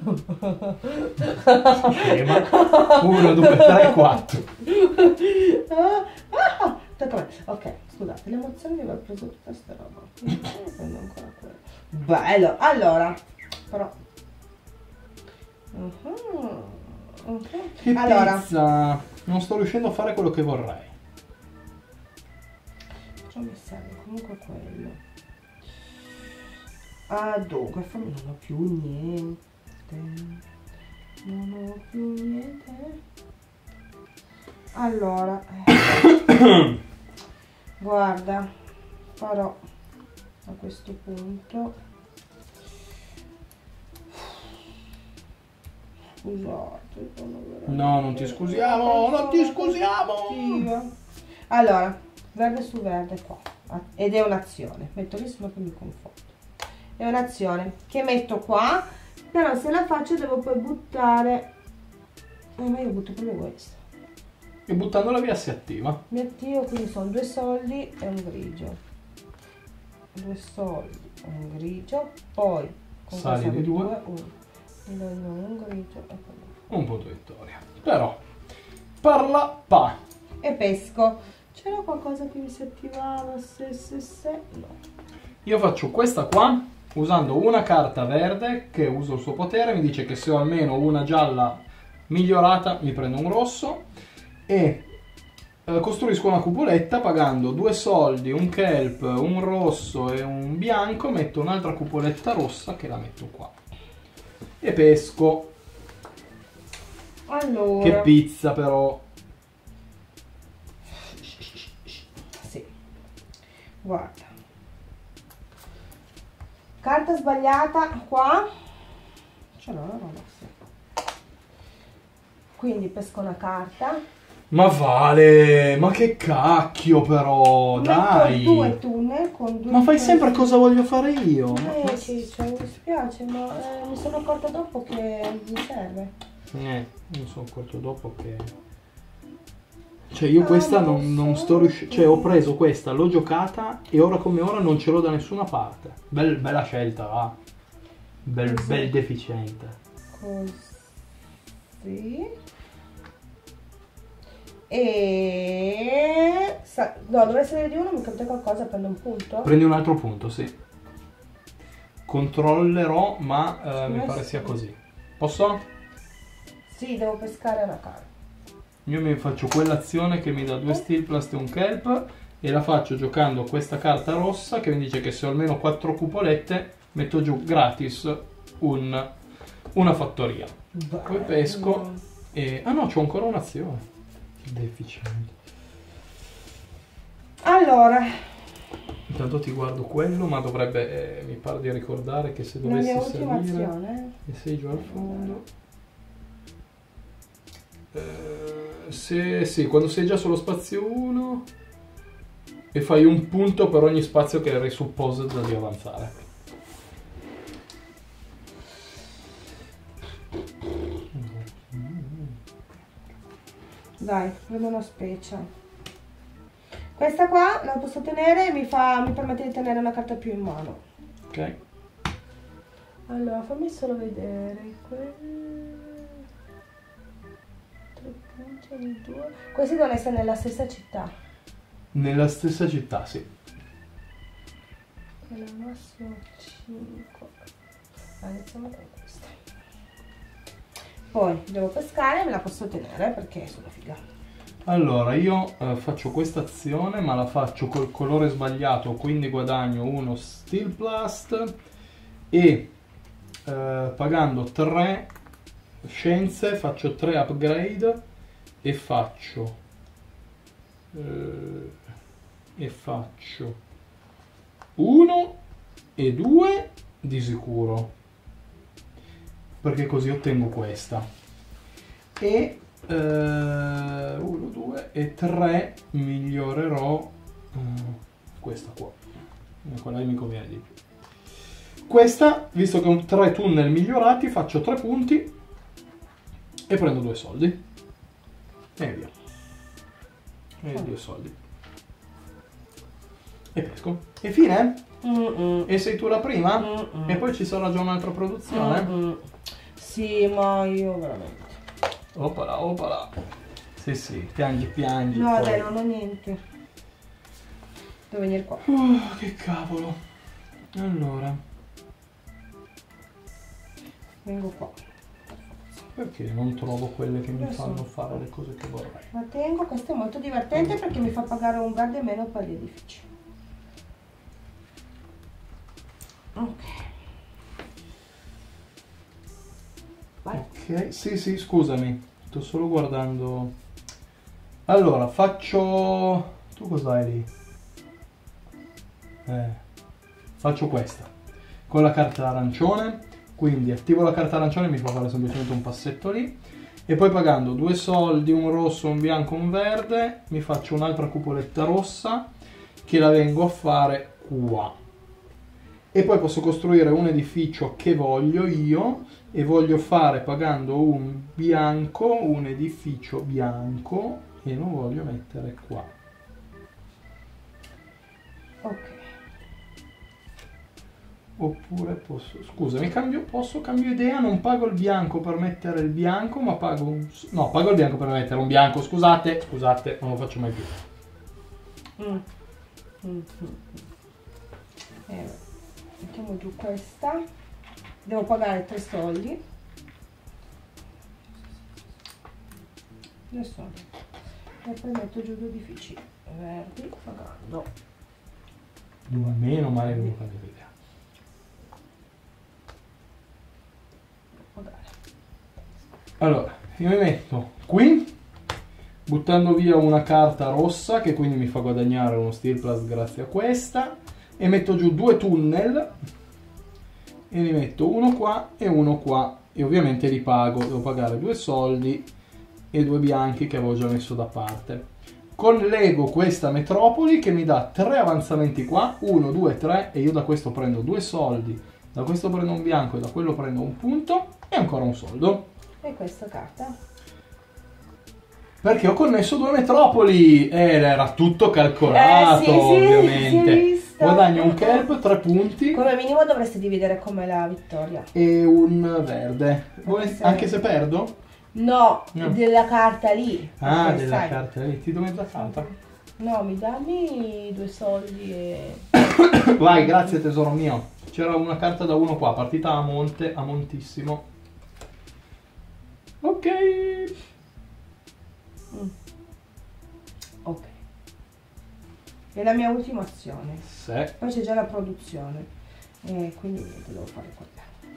Schema. uno, due, tre, quattro. Ah, ah, tocca a me. Ok, scusate, l'emozione mi aveva preso tutta sta roba. Prendo ancora quello. Bello, allora, però. Mhm, mhm. Che Allora, pizza! Non sto riuscendo a fare quello che vorrei. cosa mi serve? Comunque quello. Ah, dunque, fammi non ho più niente. Non ho più niente. Allora, eh. Guarda, farò a questo punto. Scusate, sono veramente- No, non ti scusiamo, non ti scusiamo! cattiva. Allora, verde su verde qua. Ah, ed è un'azione. Metto lì, sennò che mi confondo. È un'azione che metto qua, però se la faccio devo poi buttare. Eh, ma io butto proprio questo. E buttandola via si attiva. Mi attivo, quindi sono due soldi e un grigio. Due soldi e un grigio. Poi con Sali questa di due. uno. Mi do un grigio e poi Un punto vittoria. Però, parla pa. e pesco. C'era qualcosa che mi si attivava? Se, se, se. No. Io faccio questa qua, usando una carta verde, che uso il suo potere, mi dice che se ho almeno una gialla migliorata, mi prendo un rosso, e eh, costruisco una cupoletta pagando due soldi, un kelp, un rosso e un bianco, metto un'altra cupoletta rossa che la metto qua. E pesco. Allora. Che pizza però. Sì. Guarda. Carta sbagliata qua. Ce l'ho la roba, sì. Quindi pesco una carta. Ma vale, ma che cacchio però, Metto dai. due tunnel con due. Ma fai sempre tunnel. cosa voglio fare io. Eh, Ciccio, mi dispiace, ma eh, mi sono accorta dopo che mi serve. Eh, mi sono accorto dopo che... Cioè io Ah, questa non non, non so. sto riuscendo... Cioè ho preso questa, l'ho giocata e ora come ora non ce l'ho da nessuna parte. Bel- bella scelta, va. Bel, Così. bel deficiente. Così. E... Sa... No, dovrei salire di uno, mi capita qualcosa, prendo un punto. Prendi un altro punto, sì. Controllerò, ma eh, mi Sì. pare sia così. Posso? Sì, devo pescare una carta. Io mi faccio quell'azione che mi dà due steel plus e un kelp e la faccio giocando questa carta rossa che mi dice che se ho almeno quattro cupolette metto giù gratis un, una fattoria. Poi pesco e... Ah no, c'ho ancora un'azione. Deficiente. Allora, Intanto ti guardo quello, ma dovrebbe... eh, mi pare di ricordare che se la mia dovessi ultima salire... azione. E sei giù al fondo. Eh, se, sì, quando sei già sullo spazio uno e fai un punto per ogni spazio che è resupposed di avanzare. Dai, prendo una specie. Questa qua la posso tenere e mi, fa, mi permette di tenere una carta più in mano. Ok. Allora, fammi solo vedere. Que... tre punti, due. Questi devono essere nella stessa città. Nella stessa città, sì. Quella massimo cinque. Allora, iniziamo con questa. Poi devo pescare, me la posso tenere perché sono figa. Allora, io eh, faccio questa azione, ma la faccio col colore sbagliato, quindi guadagno uno Steel Blast e eh, pagando tre scienze faccio tre upgrade e faccio eh, e faccio uno e due di sicuro, perché così ottengo questa e uno, due e tre migliorerò uh, questa qua, quella mi conviene di più. Questa, visto che ho tre tunnel migliorati, faccio tre punti e prendo due soldi. E via. E due soldi. E pesco. E fine? Mm-mm. E sei tu la prima? Mm-mm. E poi ci sarà già un'altra produzione? Mm-mm. Sì, ma io veramente... Opala, opala. Sì, sì, piangi, piangi. No, poi. dai, non ho niente. Devo venire qua. Oh, che cavolo. Allora, Vengo qua. perché non trovo quelle che mi Adesso- fanno fare le cose che vorrei? La tengo, questo è molto divertente perché mi fa pagare un verde meno per gli edifici. Ok. Vai. Ok, sì, sì, scusami. Sto solo guardando. Allora, faccio... Tu cos'hai lì? Eh, faccio questa. Con la carta arancione. Quindi attivo la carta arancione, mi fa fare semplicemente un passetto lì. E poi pagando due soldi, un rosso, un bianco, un verde, mi faccio un'altra cupoletta rossa che la vengo a fare qua. E poi posso costruire un edificio che voglio io e voglio fare pagando un bianco, un edificio bianco e lo voglio mettere qua. Ok. Oppure posso, scusami, cambio, posso cambio idea, non pago il bianco per mettere il bianco, ma pago un, no, pago il bianco per mettere un bianco, scusate, scusate, non lo faccio mai più. Mm. Mm, mm. Eh, mettiamo giù questa. Devo pagare tre soldi. Tre soldi. E poi metto giù due edifici verdi pagando. Meno male che non cambio idea. Pagare. Allora, io mi metto qui, buttando via una carta rossa, che quindi mi fa guadagnare uno Steel Plus grazie a questa, e metto giù due tunnel, e ne metto uno qua e uno qua, e ovviamente li pago, devo pagare due soldi e due bianchi che avevo già messo da parte. Collego questa metropoli che mi dà tre avanzamenti qua, uno, due, tre, e io da questo prendo due soldi, da questo prendo un bianco e da quello prendo un punto, e ancora un soldo. E questa carta? Perché ho connesso due metropoli ed era tutto calcolato, Eh, sì, sì, ovviamente. si è visto. Guadagno un kelp, tre punti Come minimo dovresti dividere come la vittoria. e un verde. Vuole- Sì. Anche se perdo? No, No. della carta lì. Ah, perché della sai- carta lì. Ti do mezza carta. No, mi dammi due soldi e... Vai, grazie tesoro mio. C'era una carta da uno qua, partita a monte, a montissimo. Ok. Mm. Ok. È la mia ultima azione. Se. Poi c'è già la produzione. E quindi niente, devo fare quella.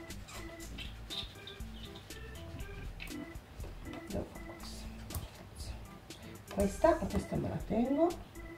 Devo fare questo. Questa, e questa me la tengo.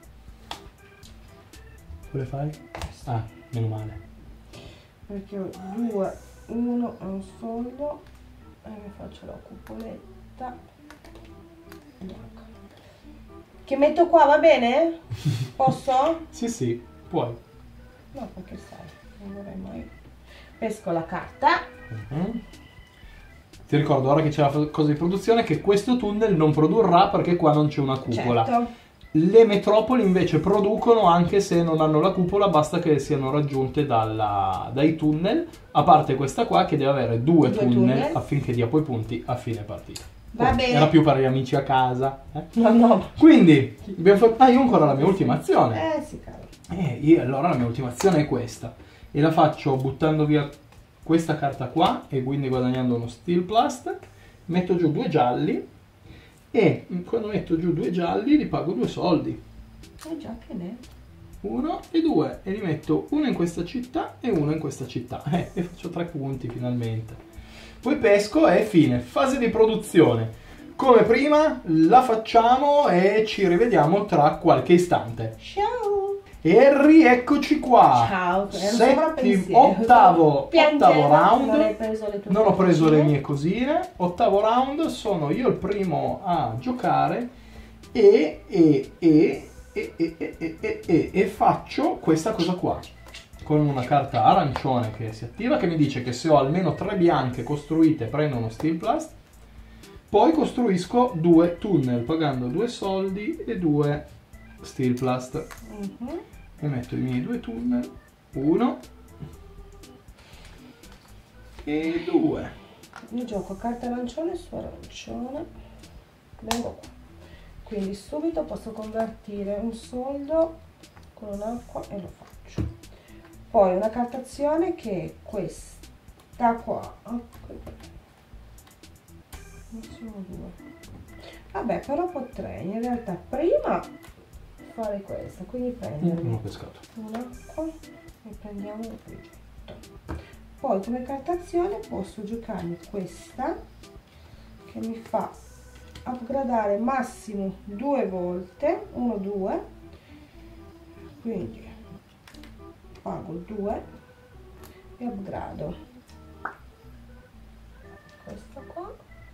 Come fai? Ah, meno male. Perché ho due, uno e un soldo. E mi faccio la cupoletta bianca. Che metto qua, va bene? Posso? Sì, sì, puoi. No, perché sai, non vorrei mai. Pesco la carta. Mhm. Ti ricordo ora che c'è la cosa di produzione che questo tunnel non produrrà perché qua non c'è una cupola. Certo. Le metropoli invece producono anche se non hanno la cupola, basta che siano raggiunte dalla- dai tunnel, a parte questa qua che deve avere due, Due tunnel, tunnel. affinché dia poi punti a fine partita. Va Oh, bene. Era più per gli amici a casa. eh. No, no. Quindi, abbiamo fatto... ah, io ho ancora la mia ultima azione. Eh, sì, caro. Eh, io, allora la mia ultima azione è questa. E la faccio buttando via questa carta qua e quindi guadagnando uno Steel Plus. Metto giù due gialli e quando metto giù due gialli li pago due soldi. Eh già, che ne? Uno e due. E li metto uno in questa città e uno in questa città. Eh, e faccio tre punti finalmente. Poi pesco e fine. Fase di produzione. Come prima la facciamo e ci rivediamo tra qualche istante. Ciao. E rieccoci qua. Ciao. Ero Settimo, sovrappensiero. ottavo, Piangeva, ottavo round. Non hai preso le tue Non ho preso le cosine. mie cosine. Ottavo round, sono io il primo a giocare e, e, e, e, e, e, e, e, e faccio questa cosa qua. con una carta arancione che si attiva, che mi dice che se ho almeno tre bianche costruite prendo uno Steel Blast. Poi costruisco due tunnel pagando due soldi e due Steel Blast. Uh-huh. E metto i miei due tunnel, uno e due. Io gioco a carta arancione su arancione, vengo qua, quindi subito posso convertire un soldo con un'acqua e lo faccio. Poi una carta azione che è questa qua, ne sono due. Vabbè, però potrei in realtà prima fare questa, quindi prendermi Uno pescato. un'acqua e prendiamo il progetto. Poi come carta azione posso giocarmi questa che mi fa upgradare massimo due volte, uno due, quindi pago due e upgrado questa qua.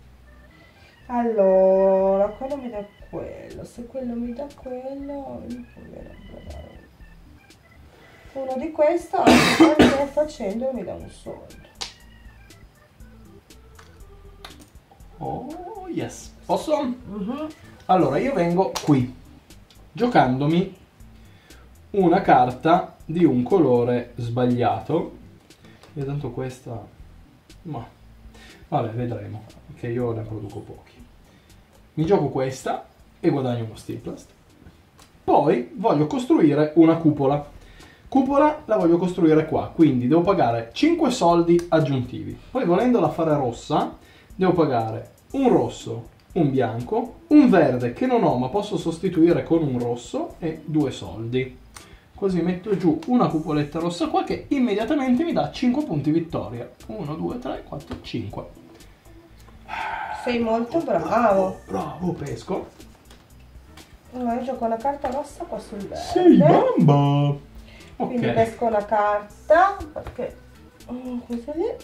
Allora, quello mi dà quello, se quello mi dà quello mi conviene upgradare uno di questo, anche perché facendo mi dà un soldo. Oh yes, posso? Uh-huh. Allora io vengo qui giocandomi una carta di un colore sbagliato. E tanto questa, ma vabbè, vedremo, che io ne produco pochi. Mi gioco questa e guadagno uno Steel Blast. Poi voglio costruire una cupola. Cupola la voglio costruire qua, quindi devo pagare cinque soldi aggiuntivi. Poi volendola fare rossa, devo pagare un rosso, un bianco, un verde che non ho ma posso sostituire con un rosso e due soldi. Così metto giù una cupoletta rossa qua che immediatamente mi dà cinque punti vittoria. uno, due, tre, quattro, cinque. Sei molto bravo. Bravo, bravo, pesco. Allora, io gioco una carta rossa qua sul verde. Sei bamba. Quindi Ok. pesco una carta perché mm, questa lì,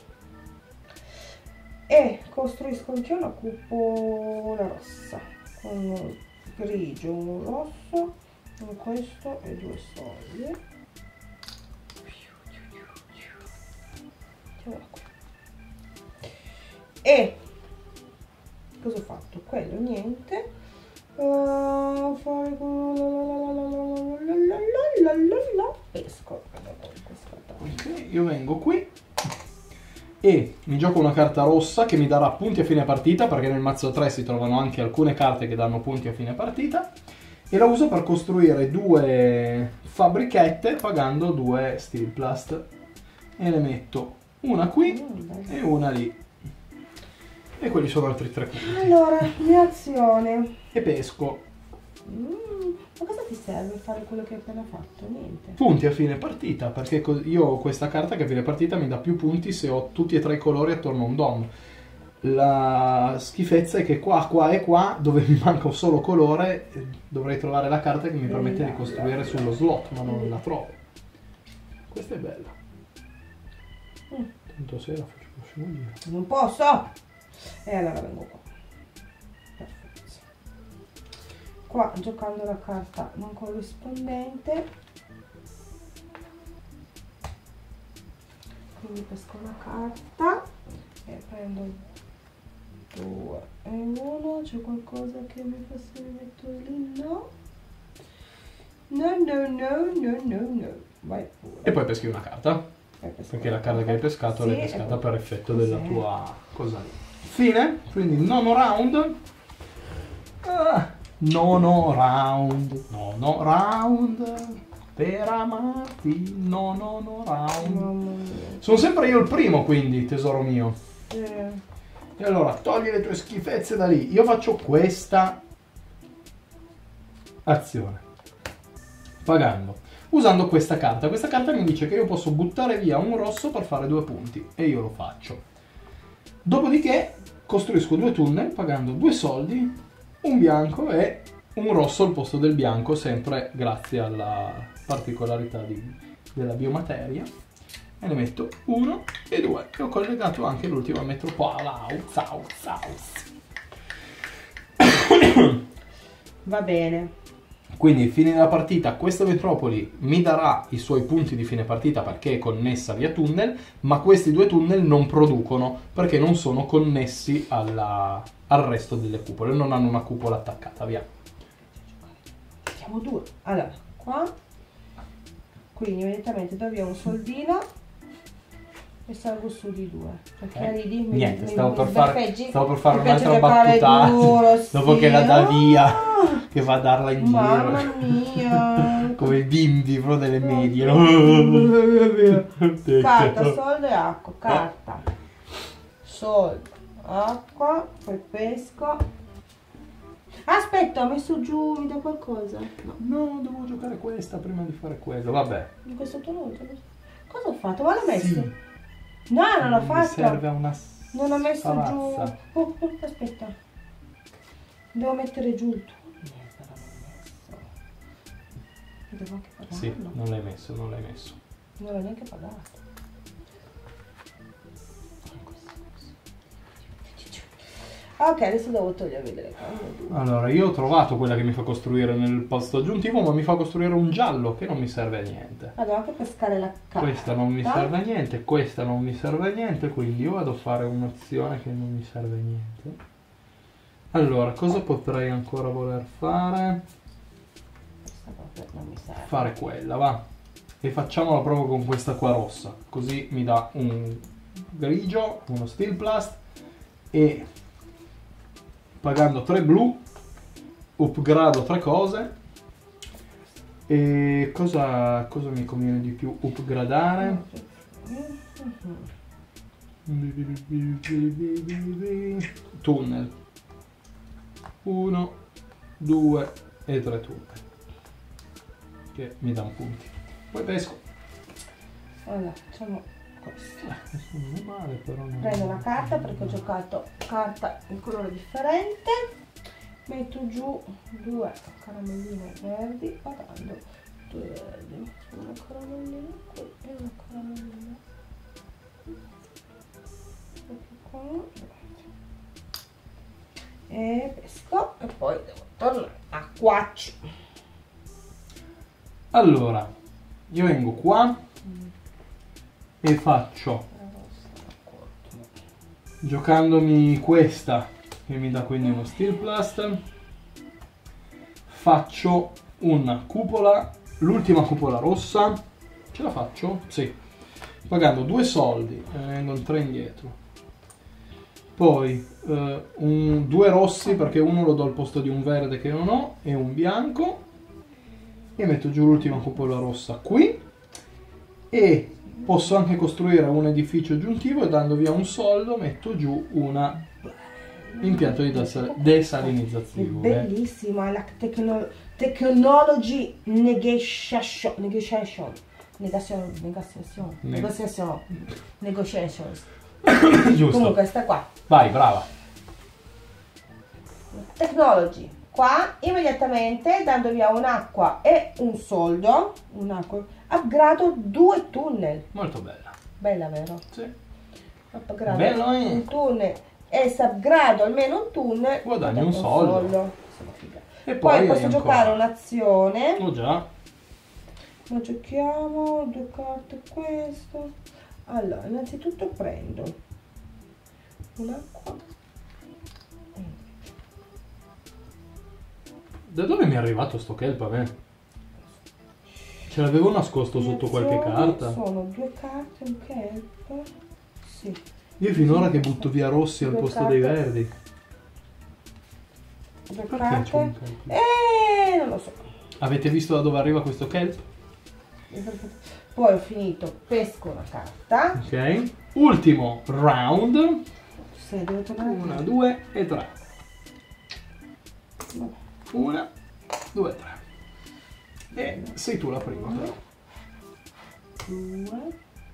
e costruisco anche una cupola rossa con un grigio, un rosso, un questo e due soldi. Mettiamola qui. E cosa ho fatto? Quello niente. Uh, fare pesco. Ok, io vengo qui e mi gioco una carta rossa che mi darà punti a fine partita, perché nel mazzo tre si trovano anche alcune carte che danno punti a fine partita, e la uso per costruire due fabbrichette pagando due Steel Blast, e ne metto una qui e una lì, e quelli sono altri tre punti. Allora, mia azione. E pesco. Mm, ma cosa ti serve fare quello che hai appena fatto? Niente. Punti a fine partita, perché co- io ho questa carta che a fine partita mi dà più punti se ho tutti e tre i colori attorno a un dom. La schifezza è che qua, qua e qua, dove mi manca un solo colore, eh, dovrei trovare la carta che mi permette di costruire sullo slot, ma non la trovo. Questa è bella. Mm. Tanto se la faccio scemolire. Non posso. E allora vengo qua. Perfetto. Qua giocando la carta non corrispondente, quindi pesco una carta e prendo due e uno. C'è qualcosa che mi fa se mi metto lì? No. No, no, no, no, no, no. Vai pure. E poi peschi una carta, Vai, pesco perché una la carta che hai pescato Sì, l'hai e pescata poi- per effetto della Cos'è? tua cosa lì. Fine, quindi nono round. Ah, nono round, nono round, per amarti, no, nono round. Mamma mia. Sono sempre io il primo, quindi, tesoro mio. Eh, E allora, togli le tue schifezze da lì. Io faccio questa azione, pagando, usando questa carta. Questa carta mi dice che io posso buttare via un rosso per fare due punti, e io lo faccio. Dopodiché costruisco due tunnel pagando due soldi, un bianco e un rosso al posto del bianco, sempre grazie alla particolarità di- della biomateria. E ne metto uno e due. E ho collegato anche l'ultima metropola. Zau, zau. va bene. Quindi fine della partita questa metropoli mi darà i suoi punti di fine partita perché è connessa via tunnel, ma questi due tunnel non producono perché non sono connessi alla, al resto delle cupole, non hanno una cupola attaccata, via. Siamo due. Allora, qua. Quindi immediatamente do via un soldino e salgo su di due. Perché Eh, ridi? Mi, Niente, mi- stavo mi per fare, sbeffeggi? stavo per fare Mi piace un'altra giocare battutata duro, dopo sì. che la dà via, Ah, che va a darla in mamma giro. mia. Come i bimbi proprio delle medie. Carta, soldo e acqua. Carta, soldo, acqua, poi pesco. Aspetta, ho messo giù, mi dà qualcosa? No, No, devo giocare questa prima di fare quello, vabbè. in questo turno. Cosa ho fatto? Ma l'ho messo? Sì. No, non l'ho Mi fatto. serve una Non ho messo sparazza. giù. Oh, oh, aspetta. Devo mettere giù il tunnel. Però non l'ho messo. Devo anche pagarlo. Sì, non l'hai messo, non l'hai messo. Non l'ho neanche pagato. Ok, adesso devo togliermi delle cose. Allora, io ho trovato quella che mi fa costruire nel posto aggiuntivo, ma mi fa costruire un giallo che non mi serve a niente. Ah, devo anche pescare la carta. Questa non mi serve a niente, questa non mi serve a niente, quindi io vado a fare un'azione che non mi serve a niente. Allora, cosa potrei ancora voler fare? Questa proprio non mi serve. Fare quella, va. E facciamola proprio con questa qua rossa, così mi dà un grigio, uno steel plast e pagando tre blu upgrado tre cose. E cosa, cosa mi conviene di più upgradare? Tunnel uno, due e tre tunnel che mi danno punti. Poi pesco. Allora, facciamo questo. Eh, non è male, però non Prendo una carta perché ho giocato carta in colore differente. Metto giù due caramelline verdi pagando due verdi. Una caramellina qui e una caramellina qua. E pesco e poi devo tornare a quaccio. Allora, io vengo qua e faccio, giocandomi questa che mi dà quindi uno steel plast, faccio una cupola, l'ultima cupola rossa. Ce la faccio? Sì. Pagando due soldi, me ne vengono tre indietro. Poi eh, un, due rossi perché uno lo do al posto di un verde che non ho e un bianco. E metto giù l'ultima cupola rossa qui. E posso anche costruire un edificio aggiuntivo e dando via un soldo metto giù un impianto di desal- È desalinizzazione. bellissima la tecno- technology negotiation, negotiation, negotiation, negotiation, Ne- negotiation, negotiations. Giusto. Comunque sta qua. Vai, brava. Technology. Qua immediatamente dando via un'acqua e un soldo, un'acqua, upgrado due tunnel. Molto bella. Bella, vero? Sì. Upgrado Bello, eh? un tunnel e se upgrado almeno un tunnel Guadagni do un soldo. Sono figa. E Poi, poi posso hai giocare ancora- un'azione. Oh già. Ma giochiamo due carte questo. Allora, innanzitutto prendo un'acqua. Da dove mi è arrivato sto kelp a me? Ce l'avevo nascosto sotto qualche Azioni carta? Sono due carte, un kelp. Sì. Io finora che butto via rossi al Due posto carte. dei verdi. Due Perché c'è un carte. kelp? Eh, non lo so. Avete visto da dove arriva questo kelp? Poi ho finito, pesco una carta. Ok. Ultimo round. Se devo tornare. Una, due e tre. Vabbè. Una, due, tre. E sei tu la prima. però. Due.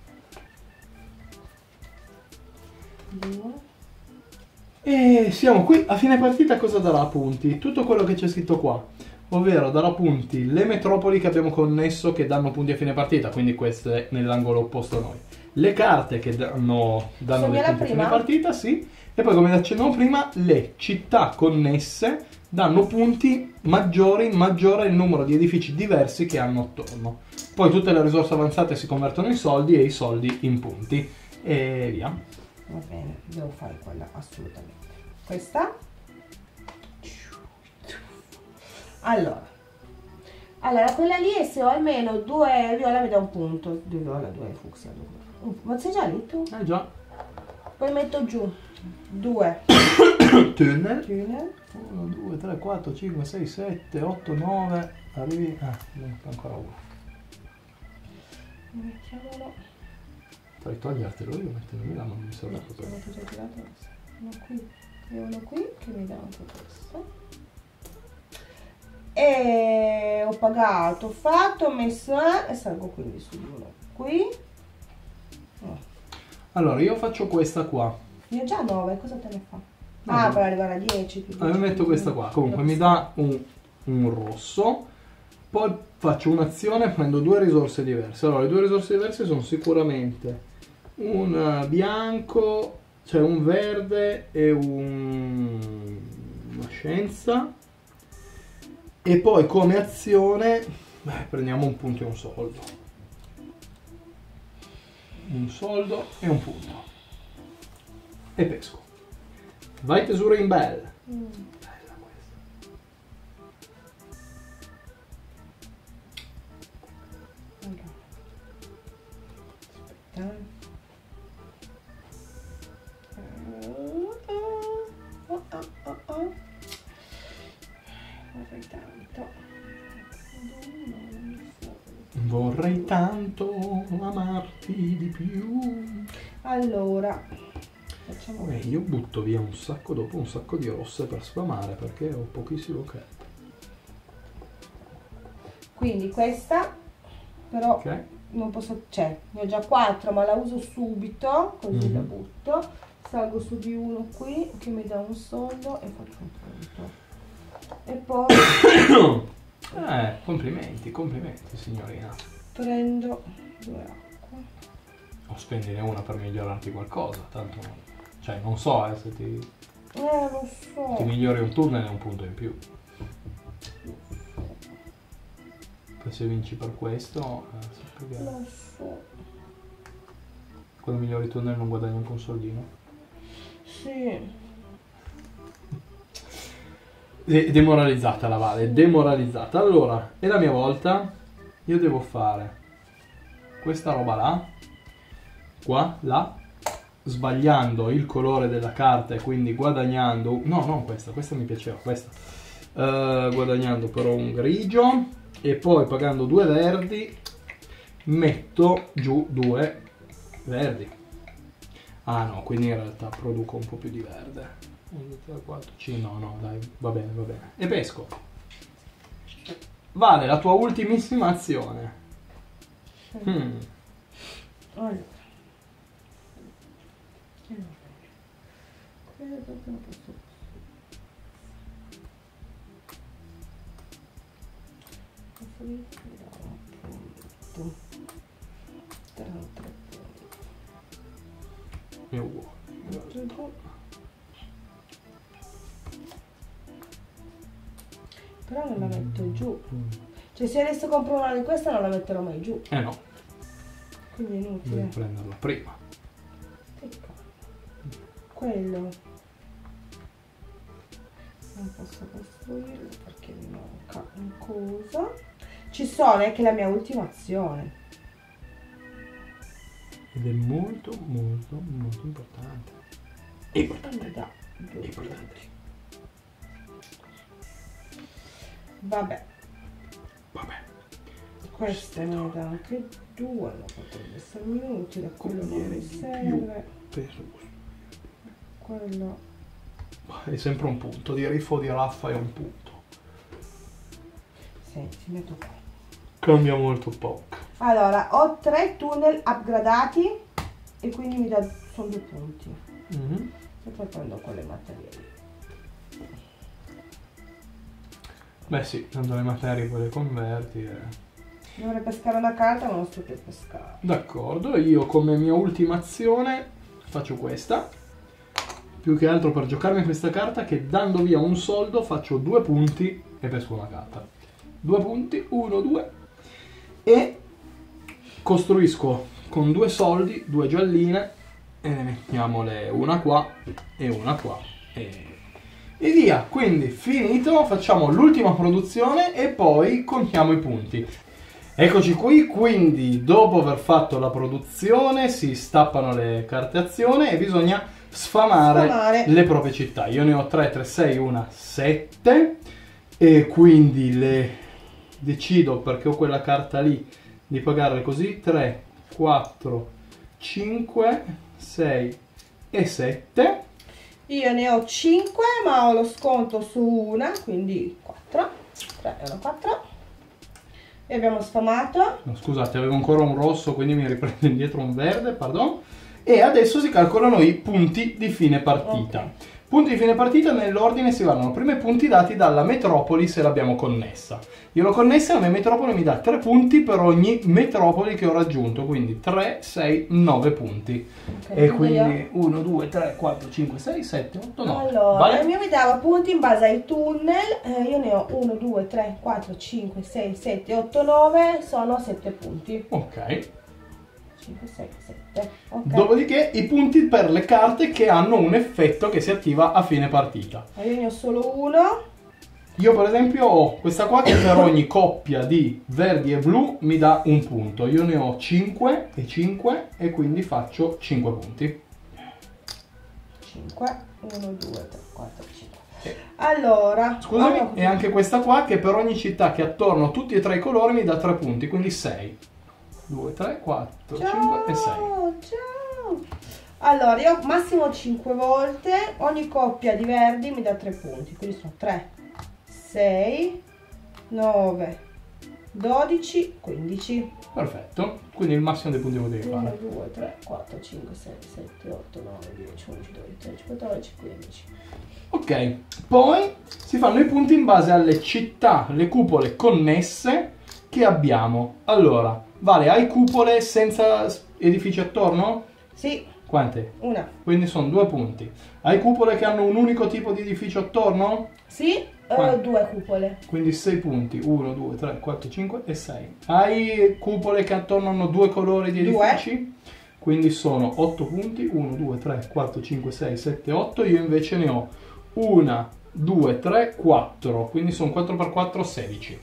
Due. E siamo qui a fine partita. Cosa darà punti? Tutto quello che c'è scritto qua, ovvero darà punti le metropoli che abbiamo connesso che danno punti a fine partita, quindi queste nell'angolo opposto a noi, le carte che danno, danno Sogna dei la punti a fine prima? partita, sì, e poi come accennavo prima, le città connesse danno punti maggiori, maggiore il numero di edifici diversi che hanno attorno. Poi tutte le risorse avanzate si convertono in soldi e i soldi in punti e via. Va bene, devo fare quella assolutamente. Questa. Allora. Allora, quella lì, se ho almeno due viola mi dà un punto. Due viola, due fucsia. Due. Ma sei già lì tu? Eh già. Poi metto giù due Tunnel. tunnel. uno, due, tre, quattro, cinque, sei, sette, otto, nove. Arrivi. Ah, ancora uno. Mettiamolo. Potrei togliertelo io, mettermi là, ma non mi serve proprio. Sono già tirato. Uno qui e uno qui che mi dà anche questo. E ho pagato, ho fatto, ho messo eh, e salgo quindi su uno qui. Oh. Allora, io faccio questa qua. Ne ho già nove, cosa te ne fa? No, Ah, no. per arrivare a dieci. Allora, metto questa qua. Comunque mi dà un, un rosso. Poi faccio un'azione, prendo due risorse diverse. Allora, le due risorse diverse sono sicuramente un bianco, cioè un verde e un... una scienza. E poi come azione beh, prendiamo un punto e un soldo. Un soldo e un punto. E pesco. Vai tesoro in bella. Mm. Bella questa. Allora. Aspetta. Oh, oh, oh, oh, oh. Vorrei tanto. Vorrei tanto amarti di più. Allora, facciamo Vabbè, io butto via un sacco dopo un sacco di rosse per sfamare perché ho pochissimo cap. quindi questa, però Ok? non posso, cioè, ne ho già quattro, ma la uso subito, così Mhm. la butto. Salgo su di uno qui che mi dà un soldo e faccio un punto. E poi Eh, complimenti, complimenti signorina. prendo due acque. O spendine una per migliorarti qualcosa, tanto cioè non so eh, se ti, Eh, lo so. ti migliori un tunnel è un punto in più. Poi se vinci per questo, eh, sappi che Lo so. quando migliori il tunnel non guadagni anche un soldino. Sì. De- demoralizzata la Vale, demoralizzata. Allora, è la mia volta. Io devo fare questa roba là, qua, là, sbagliando il colore della carta e quindi guadagnando... No, non questa, questa mi piaceva, questa. Eh, guadagnando però un grigio e poi pagando due verdi metto giù due verdi. Ah no, quindi in realtà produco un po' più di verde. uno, due, tre, quattro, cinque, no, no, dai, va bene, va bene. E pesco. Vale, la tua ultimissima azione. Hmm. Allora. Quello proprio non posso. Posso dire che mi dà un punto. Tre, tre punti. È uguale. Metto giù. Però non la metto giù. Cioè se adesso compro una di queste non la metterò mai giù. Eh no, Quindi è devi inutile. prenderla prima. Ecco. Quello. Non posso costruirlo perché mi manca un coso. Ci sono, è che è la mia ultima azione. Ed è molto, molto, molto importante. Importante. Da due Importante. punti. Vabbè, Vabbè. queste me ne dà anche due, ma potrebbe essere inutile, quello non Conviene mi di serve, Peso. quello È sempre un punto. Di riffo o di raffa è un punto. senti, metto qua. Cambia molto poco. Allora, ho tre tunnel upgradati e quindi mi dà, sono due punti. Mhm. E poi prendo quelle materiali. Beh sì, tanto le materie poi le converti e... Dovrei pescare una carta, ma non sto più pescare. D'accordo, io come mia ultima azione faccio questa. Più che altro per giocarmi questa carta, che dando via un soldo faccio due punti e pesco una carta. Due punti, uno, due. E costruisco con due soldi, due gialline, e ne mettiamole una qua e una qua. E, e via, quindi finito, facciamo l'ultima produzione e poi contiamo i punti. Eccoci qui, quindi dopo aver fatto la produzione si stappano le carte azione e bisogna sfamare, Sfamare. le proprie città. Io ne ho tre, tre, sei, una, sette e quindi le decido, perché ho quella carta lì, di pagarle così: tre, quattro, cinque, sei e sette. Io ne ho cinque, ma ho lo sconto su una, quindi quattro. tre e una quattro. E abbiamo sfamato. No, scusate, avevo ancora un rosso, quindi mi riprendo indietro un verde, pardon. E adesso si calcolano i punti di fine partita. Okay. Punti di fine partita nell'ordine si vanno prima i punti dati dalla metropoli se l'abbiamo connessa. Io l'ho connessa, la mia metropoli mi dà tre punti per ogni metropoli che ho raggiunto, quindi tre, sei, nove punti. Okay, e quindi io... uno, due, tre, quattro, cinque, sei, sette, otto, nove. Allora, Vale? il mio mi dava punti in base ai tunnel. Eh, io ne ho uno, due, tre, quattro, cinque, sei, sette, otto, nove. Sono sette punti. Ok. cinque, sei, sette. Okay. Dopodiché i punti per le carte che hanno un effetto che si attiva a fine partita. Io ne ho solo uno. Io per esempio ho questa qua che per ogni coppia di verdi e blu mi dà un punto. Io ne ho cinque e cinque e quindi faccio cinque punti. cinque, uno, due, tre, quattro, cinque. Allora, Scusami, allora, e anche questa qua che per ogni città che attorno tutti e tre i colori mi dà tre punti, quindi sei. due, tre, quattro, ciao, cinque e sei. Ciao. Allora, io massimo cinque volte, ogni coppia di verdi mi dà tre punti, quindi sono tre, sei, nove, dodici, quindici. Perfetto, quindi il massimo dei punti che devi uno, fare. due, tre, quattro, cinque, sei, sette, otto, nove, dieci, undici, dodici, tredici, quattordici, quindici. Ok, poi si fanno i punti in base alle città, le cupole connesse che abbiamo. Allora, vale, hai cupole senza edifici attorno? Sì, Quante? una. Quindi sono due punti. Hai cupole che hanno un unico tipo di edificio attorno? Sì, eh, due cupole. Quindi sei punti. uno, due, tre, quattro, cinque e sei. Hai cupole che attorno hanno due colori di edifici? Due. Quindi sono otto punti. uno, due, tre, quattro, cinque, sei, sette, otto. Io invece ne ho uno, due, tre, quattro. Quindi sono quattro per quattro, sedici.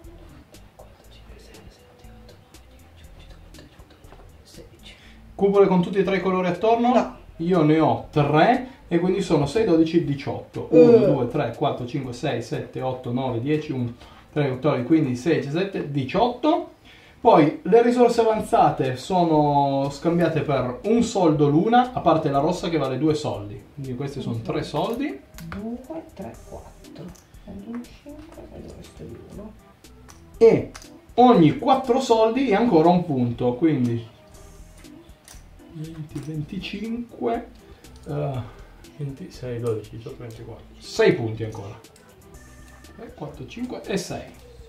Cupole con tutti e tre i colori attorno? No. Io ne ho tre e quindi sono sei, dodici, diciotto. uno, due, tre, quattro, cinque, sei, sette, otto, nove, dieci, uno, tre, quattordici, quindici, sedici, diciassette, diciotto. Poi le risorse avanzate sono scambiate per un soldo l'una, a parte la rossa che vale due soldi. Quindi questi sono tre soldi. due, tre, quattro. uno, cinque e il resto di uno. E ogni quattro soldi è ancora un punto, quindi venti, venticinque, uh, ventisei, dodici, diciotto, ventiquattro. sei punti ancora. tre, quattro, cinque e sei.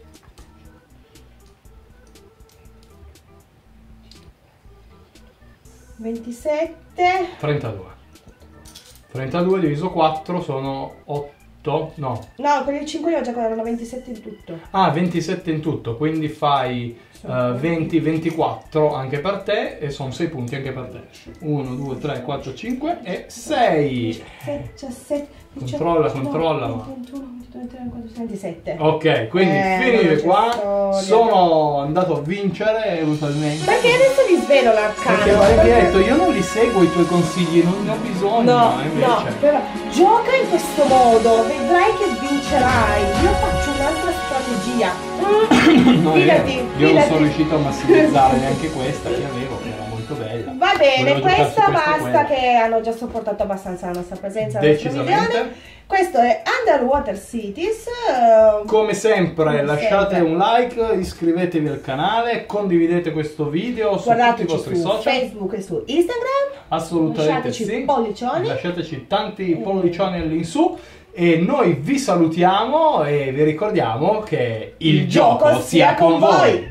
ventisette. trentadue. trentadue diviso quattro sono otto, no. No, quelli cinque io già erano ventisette in tutto. Ah, ventisette in tutto, quindi fai uh, venti, ventiquattro anche per te e sono sei punti anche per te. uno, due, tre, quattro, cinque e sei. diciassette, Controlla, diciotto, controlla. ventuno, ventidue, ventitré, ventiquattro, ventisette. Ok, quindi Eh, finite qua. storia. Sono andato a vincere usualmente. Perché adesso vi svelo l'arcano. Perché Valentina ha detto io non li seguo i tuoi consigli, non ne ho bisogno. No, invece. no, però gioca in questo modo, vedrai che vincerai. Io faccio un'altra strategia. Mm, No, fidati, io, io non fidati. sono riuscito a massimizzare neanche questa che avevo, che era molto bella. Va bene, Volevo giocarsi questa questa e basta quella. che hanno già sopportato abbastanza la nostra presenza, la nostra Decisamente. visione. Questo è Underwater Cities. eh, Come sempre Come lasciate sempre. un like, iscrivetevi al canale, condividete questo video su tutti i Guardateci vostri su social. Facebook e su Instagram. Assolutamente Lasciateci sì. pollicioni. Lasciateci tanti pollicioni all'insù e noi vi salutiamo e vi ricordiamo che il, Il gioco sia con voi.